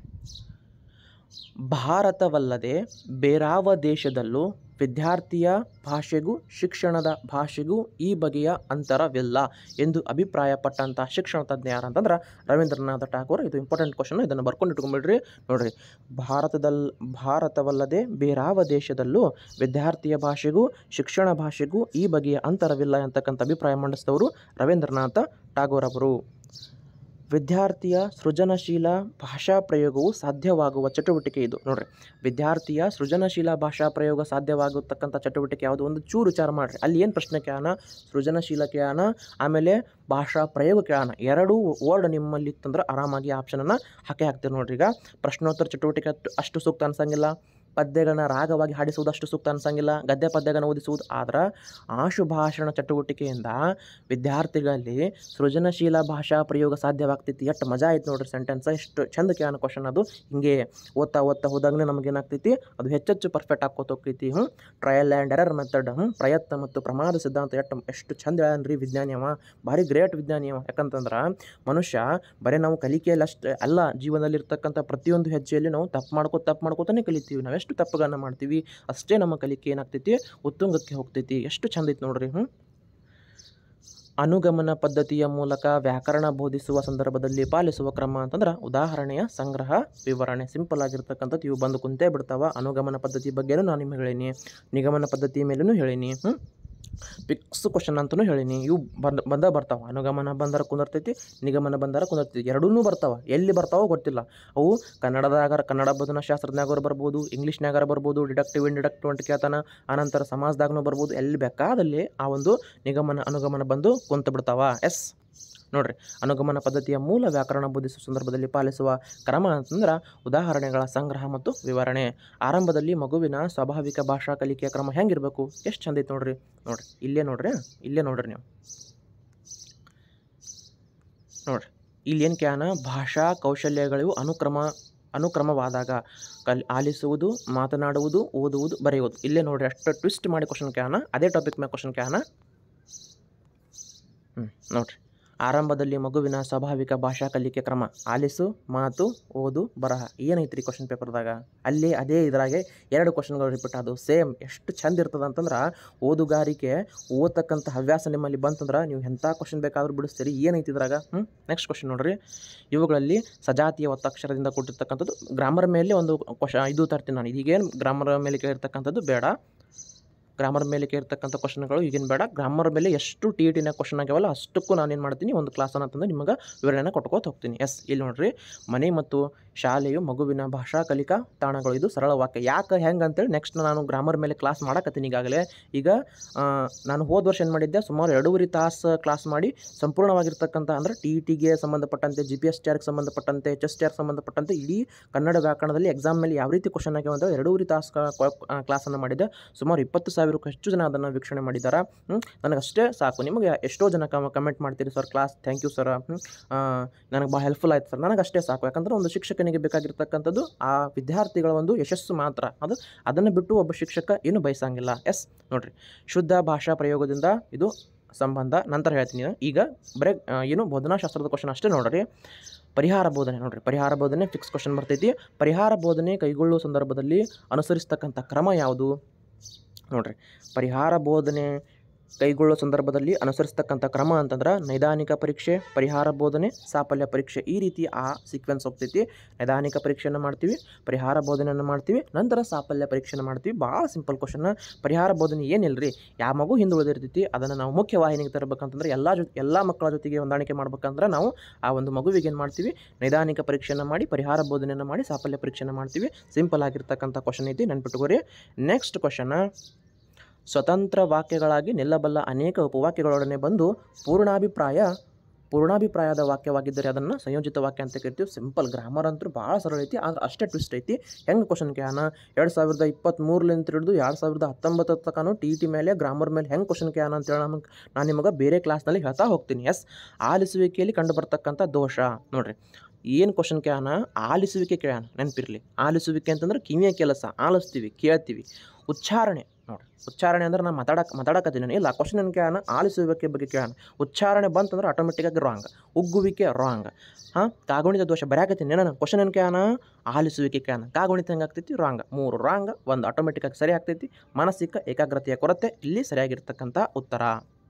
ಭಾರತವಲ್ಲದೆ ಬೇರಾವ ದೇಶದಲ್ಲೂ ವಿದ್ಯಾರ್ಥಿಯ ಭಾಷೆಗೂ ಶಿಕ್ಷಣದ ಭಾಷೆಗೂ ಈ ಬಗೆಯ ಅಂತರವಿಲ್ಲ ಎಂದು ಅಭಿಪ್ರಾಯಪಟ್ಟಂಥ ಶಿಕ್ಷಣ ತಜ್ಞ ಯಾರಂತಂದ್ರೆ ರವೀಂದ್ರನಾಥ ಠಾಗೂರ್. ಇದು ಇಂಪಾರ್ಟೆಂಟ್ ಕ್ವಶನ್, ಇದನ್ನು ಬರ್ಕೊಂಡು ಇಟ್ಕೊಂಡ್ಬಿಡ್ರಿ. ನೋಡಿರಿ, ಭಾರತದಲ್ಲಿ ಭಾರತವಲ್ಲದೆ ಬೇರಾವ ದೇಶದಲ್ಲೂ ವಿದ್ಯಾರ್ಥಿಯ ಭಾಷೆಗೂ ಶಿಕ್ಷಣ ಭಾಷೆಗೂ ಈ ಬಗೆಯ ಅಂತರವಿಲ್ಲ ಅಂತಕ್ಕಂಥ ಅಭಿಪ್ರಾಯ ಮಂಡಿಸಿದವರು ರವೀಂದ್ರನಾಥ ಠಾಗೂರ್ ಅವರು. ವಿದ್ಯಾರ್ಥಿಯ ಸೃಜನಶೀಲ ಭಾಷಾ ಪ್ರಯೋಗವು ಸಾಧ್ಯವಾಗುವ ಚಟುವಟಿಕೆ ಇದು. ನೋಡಿರಿ, ವಿದ್ಯಾರ್ಥಿಯ ಸೃಜನಶೀಲ ಭಾಷಾ ಪ್ರಯೋಗ ಸಾಧ್ಯವಾಗತಕ್ಕಂಥ ಚಟುವಟಿಕೆ ಯಾವುದು, ಒಂದು ಚೂರು ವಿಚಾರ ಮಾಡಿರಿ. ಅಲ್ಲಿ ಏನು ಪ್ರಶ್ನೆ ಕ್ಯಾನ, ಸೃಜನಶೀಲ ಕ್ಯಾನ, ಆಮೇಲೆ ಭಾಷಾ ಪ್ರಯೋಗ ಕ್ಯಾನ, ಎರಡೂ ವರ್ಡ್ ನಿಮ್ಮಲ್ಲಿ ಇತ್ತಂದ್ರೆ ಆರಾಮಾಗಿ ಆಪ್ಷನನ್ನು ಹಾಕೇ ಹಾಕ್ತೀರಿ. ನೋಡ್ರಿ, ಈಗ ಪ್ರಶ್ನೋತ್ತರ ಚಟುವಟಿಕೆ ಅಷ್ಟು ಸೂಕ್ತ ಅನ್ಸಂಗಿಲ್ಲ, ಪದ್ಯಗಳನ್ನ ರಾಗವಾಗಿ ಹಾಡಿಸುವುದು ಅಷ್ಟು ಸೂಕ್ತ ಅನ್ಸಂಗಿಲ್ಲ, ಗದ್ಯ ಪದ್ಯಗಳನ್ನು ಓದಿಸುವುದು. ಆದ್ರೆ ಆಶುಭಾಷಣ ಚಟುವಟಿಕೆಯಿಂದ ವಿದ್ಯಾರ್ಥಿಗಳಲ್ಲಿ ಸೃಜನಶೀಲ ಭಾಷಾ ಪ್ರಯೋಗ ಸಾಧ್ಯವಾಗ್ತೈತಿ. ಎಷ್ಟು ಮಜಾ ಆಯ್ತು ನೋಡ್ರಿ ಸೆಂಟೆನ್ಸ್, ಎಷ್ಟು ಚಂದ ಕ್ಯಾನ ಕ್ವಶನ್. ಅದು ಹಿಂಗೆ ಓದ್ತಾ ಓದ್ತಾ ಹೋದಾಗಲೇ ನಮಗೇನಾಗ್ತೈತಿ, ಅದು ಹೆಚ್ಚೆಚ್ಚು ಪರ್ಫೆಕ್ಟ್ ಆಕೋತ ಹೋಗ್ತೈತಿ. ಹ್ಞೂ ಟ್ರಯಲ್ ಆ್ಯಂಡ್ ಎರರ್ ಮೆಥಡ್, ಹ್ಞೂ ಪ್ರಯತ್ನ ಮತ್ತು ಪ್ರಮಾದ ಸಿದ್ಧಾಂತ, ಎಷ್ಟು ಎಷ್ಟು ಚಂದ ಹೇಳನ್ರಿ ವಿಜ್ಞಾನಿ ಅವ, ಭಾರಿ ಗ್ರೇಟ್ ವಿಜ್ಞಾನಿ ಅವ. ಯಾಕಂತಂದ್ರೆ ಮನುಷ್ಯ ಬರೀ ನಾವು ಕಲಿಕೆಯಲ್ಲಿ ಅಷ್ಟೇ ಅಲ್ಲ, ಜೀವನದಲ್ಲಿರ್ತಕ್ಕಂಥ ಪ್ರತಿಯೊಂದು ಹೆಜ್ಜೆಯಲ್ಲಿ ನಾವು ತಪ್ಪು ಮಾಡ್ಕೋ ತಪ್ಪು ಮಾಡ್ಕೋತಾನೆ ಕಲಿತೀವಿ. ನಾವು ಎಷ್ಟು ತಪ್ಪುಗಳನ್ನ ಮಾಡ್ತೀವಿ ಅಷ್ಟೇ ನಮ್ಮ ಕಲಿಕೆ ಏನಾಗ್ತೈತಿ, ಉತ್ತುಂಗಕ್ಕೆ ಹೋಗ್ತೈತಿ. ಎಷ್ಟು ಚಂದ ಐತಿ ನೋಡ್ರಿ. ಹ್ಞೂ ಅನುಗಮನ ಪದ್ಧತಿಯ ಮೂಲಕ ವ್ಯಾಕರಣ ಬೋಧಿಸುವ ಸಂದರ್ಭದಲ್ಲಿ ಪಾಲಿಸುವ ಕ್ರಮ ಅಂತಂದ್ರೆ ಉದಾಹರಣೆಯ ಸಂಗ್ರಹ, ವಿವರಣೆ. ಸಿಂಪಲ್ ಆಗಿರ್ತಕ್ಕಂಥದ್ದು ಇವು ಬಂದು ಕುಂತೇ ಬಿಡ್ತಾವ. ಅನುಗಮನ ಪದ್ಧತಿ ಬಗ್ಗೆನೂ ನಾನು ನಿಮ್ಗೆ ಹೇಳೀನಿ, ನಿಗಮನ ಪದ್ಧತಿ ಮೇಲೂ ಹೇಳೀನಿ, ಹ್ಞೂ ಫಿಕ್ಸ್ ಕ್ವಶನ್ ಅಂತಲೂ ಹೇಳೀನಿ. ಇವು ಬಂದ ಬಂದ ಬರ್ತಾವೆ. ಅನುಗಮನ ಬಂದರೆ ಕುಂದಿರ್ತೈತಿ, ನಿಗಮನ ಬಂದರೆ ಕುಂದಿರ್ತೈತಿ, ಎರಡೂ ಬರ್ತಾವೆ. ಎಲ್ಲಿ ಬರ್ತಾವೋ ಗೊತ್ತಿಲ್ಲ. ಅವು ಕನ್ನಡದಾಗ ಕನ್ನಡ ಬೋಧನಾ ಶಾಸ್ತ್ರಜ್ಞಾಗರು ಬರ್ಬೋದು, ಇಂಗ್ಲೀಷ್ನಾಗಾರ ಬರ್ಬೋದು, ಡಿಡಕ್ಟಿವ್ ಇಂಡಿಡಕ್ಟಿವ್ ಅಂತ ಕೇಳ್ತಾನೆ, ಆನಂತರ ಸಮಾಜದಾಗೂ ಬರ್ಬೋದು. ಎಲ್ಲಿ ಬೇಕಾದಲ್ಲಿ ಆ ಒಂದು ನಿಗಮನ ಅನುಗಮನ ಬಂದು ಕುಂತು ಬಿಡ್ತಾವ. ಎಸ್ ನೋಡಿರಿ, ಅನುಗಮನ ಪದ್ಧತಿಯ ಮೂಲ ವ್ಯಾಕರಣ ಬೋಧಿಸುವ ಸಂದರ್ಭದಲ್ಲಿ ಪಾಲಿಸುವ ಕ್ರಮ ಅಂತಂದ್ರೆ ಉದಾಹರಣೆಗಳ ಸಂಗ್ರಹ ಮತ್ತು ವಿವರಣೆ. ಆರಂಭದಲ್ಲಿ ಮಗುವಿನ ಸ್ವಾಭಾವಿಕ ಭಾಷಾ ಕಲಿಕೆಯ ಕ್ರಮ ಹೆಂಗಿರಬೇಕು, ಎಷ್ಟು ಚಂದ ಐತೆ ನೋಡ್ರಿ. ನೋಡಿರಿ ಇಲ್ಲೇ ನೋಡ್ರಿ, ಇಲ್ಲೇ ನೋಡ್ರಿ ನೀವು ನೋಡಿರಿ, ಇಲ್ಲೇನು ಕ್ಯಾನ, ಭಾಷಾ ಕೌಶಲ್ಯಗಳು ಅನುಕ್ರಮ ಅನುಕ್ರಮವಾದಾಗ ಕಲ್ ಆಲಿಸುವುದು, ಮಾತನಾಡುವುದು, ಓದುವುದು, ಬರೆಯುವುದು. ಇಲ್ಲೇ ನೋಡಿರಿ, ಅಷ್ಟು ಟ್ವಿಸ್ಟ್ ಮಾಡಿ ಕ್ವಶನ್ ಕ್ಯಾನ, ಅದೇ ಟಾಪಿಕ್ ಮೇಲೆ ಕ್ವಶನ್ ಕ್ಯಾನ. ಹ್ಞೂ ನೋಡಿರಿ, ಆರಂಭದಲ್ಲಿ ಮಗುವಿನ ಸ್ವಾಭಾವಿಕ ಭಾಷಾ ಕಲಿಕೆ ಕ್ರಮ, ಆಲಿಸು, ಮಾತು, ಓದು, ಬರಹ. ಏನೈತ್ರಿ ಕ್ವಶನ್ ಪೇಪರ್ದಾಗ, ಅಲ್ಲಿ ಅದೇ ಇದ್ರಾಗೆ ಎರಡು ಕ್ವಶನ್ಗಳು ರಿಪೀಟ್ ಅದು ಸೇಮ್. ಎಷ್ಟು ಚಂದ ಇರ್ತದೆ ಅಂತಂದ್ರೆ ಓದುಗಾರಿಕೆ ಓದತಕ್ಕಂಥ ಹವ್ಯಾಸ ನಿಮ್ಮಲ್ಲಿ ಬಂತಂದ್ರೆ ನೀವು ಎಂಥ ಕ್ವಶನ್ ಬೇಕಾದ್ರೂ ಬಿಡಿಸ್ತೀರಿ. ಏನೈತಿ ಇದ್ರಾಗ. ಹ್ಞೂ ನೆಕ್ಸ್ಟ್ ಕ್ವಶನ್ ನೋಡ್ರಿ, ಇವುಗಳಲ್ಲಿ ಸಜಾತಿಯ ಒತ್ತಕ್ಷರದಿಂದ ಕೊಟ್ಟಿರ್ತಕ್ಕಂಥದ್ದು ಗ್ರಾಮರ್ ಮೇಲೆ ಒಂದು ಕ್ವಶ ಇದು ತರ್ತೀನಿ ನಾನು. ಈಗೇನು ಗ್ರಾಮರ್ ಮೇಲೆ ಕೇಳಿರ್ತಕ್ಕಂಥದ್ದು ಬೇಡ, ಗ್ರಾಮರ್ ಮೇಲೆ ಕೇಳಿರ್ತಕ್ಕಂಥ ಕ್ವಶನ್ಗಳು ಈಗೇನು ಬೇಡ. ಗ್ರಾಮರ್ ಮೇಲೆ ಎಷ್ಟು ಟಿ ಇ ಟಿನ ಕ್ವಶನ್ ಆಗ್ಯಾವಲ್ಲ ಅಷ್ಟಕ್ಕೂ ನಾನೇನು ಮಾಡ್ತೀನಿ, ಒಂದು ಕ್ಲಾಸನ್ನು ತಂದು ನಿಮಗೆ ವಿವರಣೆನ ಕೊಟ್ಕೋತ ಹೋಗ್ತೀನಿ. ಎಸ್ ಇಲ್ಲಿ ನೋಡ್ರಿ, ಮನೆ ಮತ್ತು ಶಾಲೆಯು ಮಗುವಿನ ಭಾಷಾ ಕಲಿಕಾ ತಾಣಗಳು. ಇದು ಸರಳ ವಾಕ್ಯ. ಯಾಕೆ ಹೆಂಗೆ ಅಂತೇಳಿ ನೆಕ್ಸ್ಟ್ ನಾನು ಗ್ರಾಮರ್ ಮೇಲೆ ಕ್ಲಾಸ್ ಮಾಡಕತ್ತೀನಿ ಈಗಾಗಲೇ. ಈಗ ನಾನು ಹೋದ ವರ್ಷ ಏನು ಮಾಡಿದ್ದೆ, ಸುಮಾರು ಎರಡೂವರೆ ತಾಸು ಕ್ಲಾಸ್ ಮಾಡಿ ಸಂಪೂರ್ಣವಾಗಿರ್ತಕ್ಕಂಥ ಅಂದರೆ ಟಿ ಇ ಟಿಗೆ ಸಂಬಂಧಪಟ್ಟಂತೆ, ಜಿ ಪಿ ಎಸ್ ಟಿ ಆರ್ಗೆ ಸಂಬಂಧಪಟ್ಟಂತೆ, ಎಚ್ ಎಸ್ ಟಿ ಆರ್ಗೆ ಸಂಬಂಧಪಟ್ಟಂತೆ ಇಡೀ ಕನ್ನಡ ವ್ಯಾಕರಣದಲ್ಲಿ ಎಕ್ಸಾಮ್ ಮೇಲೆ ಯಾವ ರೀತಿ ಕ್ವಶನ್ ಆಗ್ಯಾವ ಅಂತ ಎರಡೂವರೆ ತಾಸು ಕ್ಲಾಸನ್ನು ಮಾಡಿದ್ದೆ. ಸುಮಾರು ಇಪ್ಪತ್ತು ಸಾವಿರಕ್ಕೂ ಹೆಚ್ಚು ಜನ ಅದನ್ನು ವೀಕ್ಷಣೆ ಮಾಡಿದ್ದಾರೆ. ನನಗಷ್ಟೇ ಸಾಕು. ನಿಮಗೆ ಎಷ್ಟೋ ಜನ ಕಮ ಕಮೆಂಟ್ ಮಾಡ್ತೀರಿ, sir class thank you sir, ನನಗೆ ಭಾಳ ಹೆಲ್ಪ್ಫುಲ್ ಆಯ್ತು ಸರ್. ನನಗಷ್ಟೇ ಸಾಕು. ಯಾಕಂದರೆ ಒಂದು ಶಿಕ್ಷಕನಿಗೆ ಬೇಕಾಗಿರ್ತಕ್ಕಂಥದ್ದು ಆ ವಿದ್ಯಾರ್ಥಿಗಳ ಒಂದು ಯಶಸ್ಸು ಮಾತ್ರ. ಅದು ಅದನ್ನು ಬಿಟ್ಟು ಒಬ್ಬ ಶಿಕ್ಷಕ ಏನು ಬಯಸಂಗಿಲ್ಲ. ಎಸ್ ನೋಡಿರಿ, ಶುದ್ಧ ಭಾಷಾ ಪ್ರಯೋಗದಿಂದ ಇದು ಸಂಬಂಧ ನಂತರ ಹೇಳ್ತೀನಿ. ಈಗ ಬರೀ ಏನು ಬೋಧನಾಶಾಸ್ತ್ರದ ಕ್ವಶನ್ ಅಷ್ಟೇ ನೋಡ್ರಿ. ಪರಿಹಾರ ಬೋಧನೆ ನೋಡಿರಿ, ಪರಿಹಾರ ಬೋಧನೆ ಫಿಕ್ಸ್ ಕ್ವಶನ್ ಬರ್ತೈತಿ. ಪರಿಹಾರ ಬೋಧನೆ ಕೈಗೊಳ್ಳುವ ಸಂದರ್ಭದಲ್ಲಿ ಅನುಸರಿಸ್ತಕ್ಕಂಥ ಕ್ರಮ ಯಾವುದು ನೋಡಿರಿ. ಪರಿಹಾರ ಬೋಧನೆ ಕೈಗೊಳ್ಳುವ ಸಂದರ್ಭದಲ್ಲಿ ಅನುಸರಿಸ್ತಕ್ಕಂಥ ಕ್ರಮ ಅಂತಂದ್ರೆ ನೈದಾನಿಕ ಪರೀಕ್ಷೆ, ಪರಿಹಾರ ಬೋಧನೆ, ಸಾಫಲ್ಯ ಪರೀಕ್ಷೆ. ಈ ರೀತಿ ಆ ಸೀಕ್ವೆನ್ಸ್ ಹೋಗ್ತೈತಿ. ನೈದಾನಿಕ ಪರೀಕ್ಷೆಯನ್ನು ಮಾಡ್ತೀವಿ, ಪರಿಹಾರ ಬೋಧನೆಯನ್ನು ಮಾಡ್ತೀವಿ, ನಂತರ ಸಾಫಲ್ಯ ಪರೀಕ್ಷೆಯನ್ನು ಮಾಡ್ತೀವಿ. ಭಾಳ ಸಿಂಪಲ್ ಕ್ವಶನ್. ಪರಿಹಾರ ಬೋಧನೆ ಏನಿಲ್ಲ ರೀ, ಯಾವ ಮಗು ಹಿಂದೆ ಉಳಿದಿರ್ತೈತಿ ಅದನ್ನು ನಾವು ಮುಖ್ಯ ವಾಹಿನಿಗೆ ತರಬೇಕಂತಂದ್ರೆ ಎಲ್ಲ ಜೊತೆ ಎಲ್ಲ ಮಕ್ಕಳ ಜೊತೆಗೆ ಹೊಂದಾಣಿಕೆ ಮಾಡ್ಬೇಕಂದ್ರೆ ನಾವು ಆ ಒಂದು ಮಗುವಿಗೆ ಏನು ಮಾಡ್ತೀವಿ, ನೈದಾನಿಕ ಪರೀಕ್ಷೆಯನ್ನು ಮಾಡಿ, ಪರಿಹಾರ ಬೋಧನೆಯನ್ನು ಮಾಡಿ, ಸಾಫಲ್ಯ ಪರೀಕ್ಷೆಯನ್ನು ಮಾಡ್ತೀವಿ. ಸಿಂಪಲ್ ಆಗಿರ್ತಕ್ಕಂಥ ಕ್ವಶನ್ ಐತಿ, ನೆನ್ಪಿಟ್ಕೋರಿ. ನೆಕ್ಸ್ಟ್ ಕ್ವಶನ್, ಸ್ವತಂತ್ರ ವಾಕ್ಯಗಳಾಗಿ ನಿಲ್ಲಬಲ್ಲ ಅನೇಕ ಉಪವಾಕ್ಯಗಳೊಡನೆ ಬಂದು ಪೂರ್ಣಾಭಿಪ್ರಾಯ ಪೂರ್ಣಾಭಿಪ್ರಾಯದ ವಾಕ್ಯವಾಗಿದ್ದರೆ ಅದನ್ನು ಸಂಯೋಜಿತ ವಾಕ್ಯ ಅಂತ ಕರಿತೀವಿ. ಸಿಂಪಲ್ ಗ್ರಾಮರ್ ಅಂತೂ ಭಾಳ ಸರಳ ಐತಿ, ಆದ್ರೆ ಅಷ್ಟೇ ಟ್ವಿಸ್ಟ್ ಐತಿ. ಹೆಂಗೆ ಕ್ವಶನ್ ಕ್ಯಾನ ಎರಡು ಸಾವಿರದ ಇಪ್ಪತ್ತ್ಮೂರಲಿಂದ ಹಿಡಿದು ಎರಡು ಸಾವಿರದ ಹತ್ತೊಂಬತ್ತರ ತನಕ ಟಿ ಇ ಟಿ ಮೇಲೆ ಗ್ರಾಮರ್ ಮೇಲೆ ಹೆಂಗೆ ಕ್ವಶನ್ ಕ್ಯಾನ ಅಂತೇಳಿ ನಮಗೆ ನಾನು ನಿಮಗೆ ಬೇರೆ ಕ್ಲಾಸ್ನಲ್ಲಿ ಹೇಳ್ತಾ ಹೋಗ್ತೀನಿ. ಎಸ್, ಆಲಿಸುವಿಕೆಯಲ್ಲಿ ಕಂಡು ಬರ್ತಕ್ಕಂಥ ದೋಷ ನೋಡಿರಿ. ಏನು ಕ್ವಶನ್ ಕ್ಯಾನ ಆಲಿಸುವಿಕೆ ಕೇಳೋಣ, ನೆನಪಿರಲಿ. ಆಲಿಸುವಿಕೆ ಅಂತಂದ್ರೆ ಕಿವಿಯ ಕೆಲಸ, ಆಲಿಸ್ತೀವಿ, ಕೇಳ್ತೀವಿ. ಉಚ್ಚಾರಣೆ ನೋಡಿರಿ, ಉಚ್ಚಾರಣೆ ಅಂದ್ರೆ ನಾನು ಮಾತಾಡಕ್ಕೆ ಮಾತಾಡಕತ್ತೀನಿ ಇಲ್ಲ, ಕ್ವಶನ್ ಏನು ಕೇಳೋಣ, ಆಲಿಸುವಿಕೆ ಬಗ್ಗೆ ಕೇಳೋಣ. ಉಚ್ಚಾರಣೆ ಬಂತಂದ್ರೆ ಆಟೋಮೆಟಿಕ್ಕಾಗಿ ರಾಂಗ್, ಉಗ್ಗುವಿಕೆ ರಾಂಗ್. ಹಾಂ, ಕಾಗುಣಿತ ದೋಷ ಬರೆಯಾಕತ್ತೀನಿ ನಾನು, ಕ್ವಶನ್ ಏನು ಕೇಳೋಣ, ಆಲಿಸುವಿಕೆ ಕೇಳೋಣ. ಕಾಗುಣಿತ ಹೆಂಗೆ ಆಗ್ತೈತಿ, ರಾಂಗ್. ಮೂರು ರಾಂಗ್, ಒಂದು ಆಟೋಮೆಟಿಕ್ಕಾಗಿ ಸರಿ ಆಗ್ತೈತಿ. ಮಾನಸಿಕ ಏಕಾಗ್ರತೆಯ ಕೊರತೆ ಇಲ್ಲಿ ಸರಿಯಾಗಿರ್ತಕ್ಕಂಥ ಉತ್ತರ.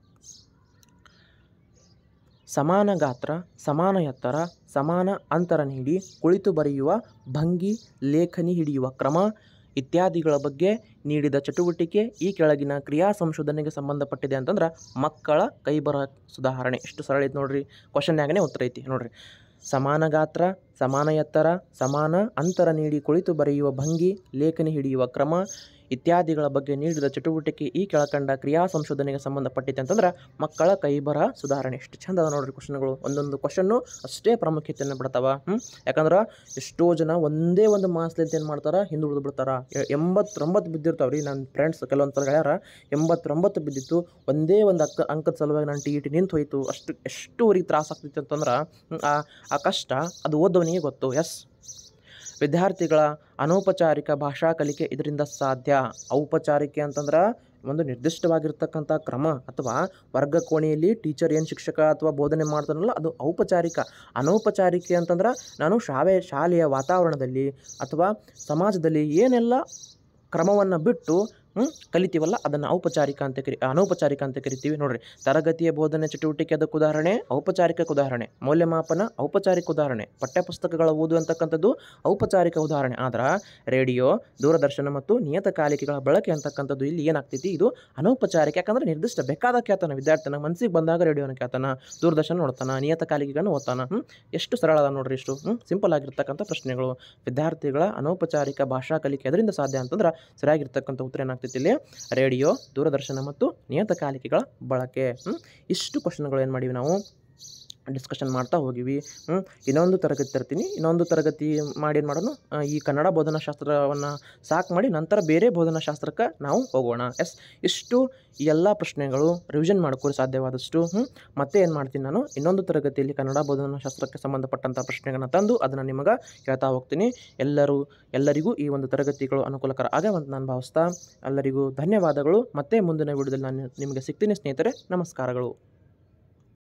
ಸಮಾನ ಗಾತ್ರ, ಸಮಾನ ಎತ್ತರ, ಸಮಾನ ಅಂತರ ನೀಡಿ ಕುಳಿತು ಬರೆಯುವ ಭಂಗಿ, ಲೇಖನಿ ಹಿಡಿಯುವ ಕ್ರಮ ಇತ್ಯಾದಿಗಳ ಬಗ್ಗೆ ನೀಡಿದ ಚಟುವಟಿಕೆ ಈ ಕೆಳಗಿನ ಕ್ರಿಯಾ ಸಂಶೋಧನೆಗೆ ಸಂಬಂಧಪಟ್ಟಿದೆ ಅಂತಂದ್ರೆ ಮಕ್ಕಳ ಕೈಬರಹ ಸುಧಾರಣೆ. ಎಷ್ಟು ಸರಳ ಐತಿ ನೋಡ್ರಿ, ಕ್ವಶನ್ಯಾಗನೇ ಉತ್ತರ ಐತಿ ನೋಡ್ರಿ. ಸಮಾನ ಗಾತ್ರ, ಸಮಾನ ಎತ್ತರ, ಸಮಾನ ಅಂತರ ನೀಡಿ ಕುಳಿತು ಬರೆಯುವ ಭಂಗಿ, ಲೇಖನಿ ಹಿಡಿಯುವ ಕ್ರಮ ಇತ್ಯಾದಿಗಳ ಬಗ್ಗೆ ನೀಡಿದ ಚಟುವಟಿಕೆ ಈ ಕೆಳಕಂಡ ಕ್ರಿಯಾ ಸಂಶೋಧನೆಗೆ ಸಂಬಂಧಪಟ್ಟಿದೆ ಅಂತಂದ್ರೆ ಮಕ್ಕಳ ಕೈಬರಹ ಸುಧಾರಣೆ. ಎಷ್ಟು ಚಂದ ಅದ ನೋಡ್ರಿ ಕ್ವಶನ್ಗಳು. ಒಂದೊಂದು ಕ್ವಶನ್ನು ಅಷ್ಟೇ ಪ್ರಾಮುಖ್ಯತೆಯನ್ನು ಬಿಡ್ತಾವ. ಹ್ಞೂ ಯಾಕಂದ್ರೆ ಎಷ್ಟೋ ಜನ ಒಂದೇ ಒಂದು ಮಾರ್ಕ್ಸ್ಲಿಂತ ಏನು ಮಾಡ್ತಾರೆ, ಹಿಂದುಳಿದು ಬಿಡ್ತಾರೆ. ಎಂಬತ್ತೊಂಬತ್ತು ಬಿದ್ದಿರ್ತಾವೆ ರೀ. ನನ್ನ ಫ್ರೆಂಡ್ಸ್ ಕೆಲವೊಂದು ಸಲ ಹೇಳ್ಯಾರ ಎಂಬತ್ತೊಂಬತ್ತು ಬಿದ್ದಿತ್ತು, ಒಂದೇ ಒಂದು ಅಕ್ಕ ಅಂಕದ ಸಲುವಾಗಿ ನಾನು ಟಿ ಇ ಟಿ ನಿಂತು ಹೋಯಿತು. ಅಷ್ಟು ಎಷ್ಟು ಅವ್ರಿಗೆ ತ್ರಾಸ ಆಗ್ತಿತ್ತು ಅಂತಂದ್ರೆ ಆ ಆ ಕಷ್ಟ ಅದು ಓದೋವನಿಗೆ ಗೊತ್ತು. ಎಸ್, ವಿದ್ಯಾರ್ಥಿಗಳ ಅನೌಪಚಾರಿಕ ಭಾಷಾ ಕಲಿಕೆ ಇದರಿಂದ ಸಾಧ್ಯ. ಔಪಚಾರಿಕೆ ಅಂತಂದ್ರೆ ಒಂದು ನಿರ್ದಿಷ್ಟವಾಗಿರ್ತಕ್ಕಂಥ ಕ್ರಮ ಅಥವಾ ವರ್ಗ ಕೋಣೆಯಲ್ಲಿ ಟೀಚರ್ ಏನು ಶಿಕ್ಷಕ ಅಥವಾ ಬೋಧನೆ ಮಾಡ್ತಾನಲ್ಲ ಅದು ಔಪಚಾರಿಕ. ಅನೌಪಚಾರಿಕೆ ಅಂತಂದ್ರೆ ನಾನು ಶಾಲೆ ಶಾಲೆಯ ವಾತಾವರಣದಲ್ಲಿ ಅಥವಾ ಸಮಾಜದಲ್ಲಿ ಏನೆಲ್ಲ ಕ್ರಮವನ್ನು ಬಿಟ್ಟು ಹ್ಞೂ ಕಲಿತೀವಲ್ಲ ಅದನ್ನು ಔಪಚಾರಿಕ ಅಂತ ಕರಿ ಅನೌಪಚಾರಿಕ ಅಂತ ಕರಿತೀವಿ ನೋಡ್ರಿ. ತರಗತಿಯ ಬೋಧನೆ ಚಟುವಟಿಕೆ ಅದಕ್ಕೆ ಉದಾಹರಣೆ, ಔಪಚಾರಿಕ ಉದಾಹರಣೆ. ಮೌಲ್ಯಮಾಪನ ಔಪಚಾರಿಕ ಉದಾಹರಣೆ. ಪಠ್ಯಪುಸ್ತಕಗಳ ಓದು ಅಂತಕ್ಕಂಥದ್ದು ಔಪಚಾರಿಕ ಉದಾಹರಣೆ. ಆದ್ರೆ ರೇಡಿಯೋ, ದೂರದರ್ಶನ ಮತ್ತು ನಿಯತಕಾಲಿಕೆಗಳ ಬಳಕೆ ಅಂತಕ್ಕಂಥದ್ದು ಇಲ್ಲಿ ಏನಾಗ್ತೈತಿ, ಇದು ಅನೌಪಚಾರಿಕ. ಯಾಕಂದ್ರೆ ನಿರ್ದಿಷ್ಟ ಬೇಕಾದ ಕೇಳ್ತಾನೆ ವಿದ್ಯಾರ್ಥಿನ ಮನಸ್ಸಿಗೆ ಬಂದಾಗ ರೇಡಿಯೋನ ಕೇಳ್ತಾನ, ದೂರದರ್ಶನ ನೋಡ್ತಾನ, ನಿಯತಕಾಲಿಕೆಗಳನ್ನು ಓದ್ತಾನ. ಹ್ಞೂ ಎಷ್ಟು ಸರಳ ಅದ ನೋಡ್ರಿ. ಇಷ್ಟು ಹ್ಞೂ ಸಿಂಪಲ್ ಆಗಿರ್ತಕ್ಕಂಥ ಪ್ರಶ್ನೆಗಳು. ವಿದ್ಯಾರ್ಥಿಗಳ ಅನೌಪಚಾರಿಕ ಭಾಷಾ ಕಲಿಕೆ ಅದರಿಂದ ಸಾಧ್ಯ ಅಂತಂದ್ರೆ ಸರಿಯಾಗಿರ್ತಕ್ಕಂಥ ಉತ್ತರ ಏನಾಗ್ತೈತಿ ಇಲ್ಲಿ, ರೇಡಿಯೋ, ದೂರದರ್ಶನ ಮತ್ತು ನಿಯತಕಾಲಿಕೆಗಳ ಬಳಕೆ. ಇಷ್ಟು ಕ್ವಶನ್ಗಳು ಏನು ಮಾಡಿವಿ ನಾವು ಡಿಸ್ಕಷನ್ ಮಾಡ್ತಾ ಹೋಗಿವಿ. ಹ್ಞೂ ಇನ್ನೊಂದು ತರಗತಿ ತರ್ತೀನಿ. ಇನ್ನೊಂದು ತರಗತಿ ಮಾಡಿ ಏನು ಮಾಡೋಣ, ಈ ಕನ್ನಡ ಬೋಧನಾಶಾಸ್ತ್ರವನ್ನು ಸಾಕು ಮಾಡಿ ನಂತರ ಬೇರೆ ಬೋಧನಾಶಾಸ್ತ್ರಕ್ಕೆ ನಾವು ಹೋಗೋಣ. ಎಸ್, ಇಷ್ಟು ಎಲ್ಲ ಪ್ರಶ್ನೆಗಳು ರಿವಿಷನ್ ಮಾಡ್ಕೊಳ್ಳಿ ಸಾಧ್ಯವಾದಷ್ಟು. ಹ್ಞೂ ಮತ್ತೆ ಏನು ಮಾಡ್ತೀನಿ ನಾನು, ಇನ್ನೊಂದು ತರಗತಿಯಲ್ಲಿ ಕನ್ನಡ ಬೋಧನಾಶಾಸ್ತ್ರಕ್ಕೆ ಸಂಬಂಧಪಟ್ಟಂಥ ಪ್ರಶ್ನೆಗಳನ್ನ ತಂದು ಅದನ್ನು ನಿಮಗೆ ಹೇಳ್ತಾ ಹೋಗ್ತೀನಿ. ಎಲ್ಲರೂ ಎಲ್ಲರಿಗೂ ಈ ಒಂದು ತರಗತಿಗಳು ಅನುಕೂಲಕರ ಆಗವಂತ ನಾನು ಭಾವಿಸ್ತಾ ಎಲ್ಲರಿಗೂ ಧನ್ಯವಾದಗಳು. ಮತ್ತೆ ಮುಂದಿನ ವಿಡಿಯೋದಲ್ಲಿ ನಾನು ನಿಮಗೆ ಸಿಗ್ತೀನಿ ಸ್ನೇಹಿತರೆ. ನಮಸ್ಕಾರಗಳು.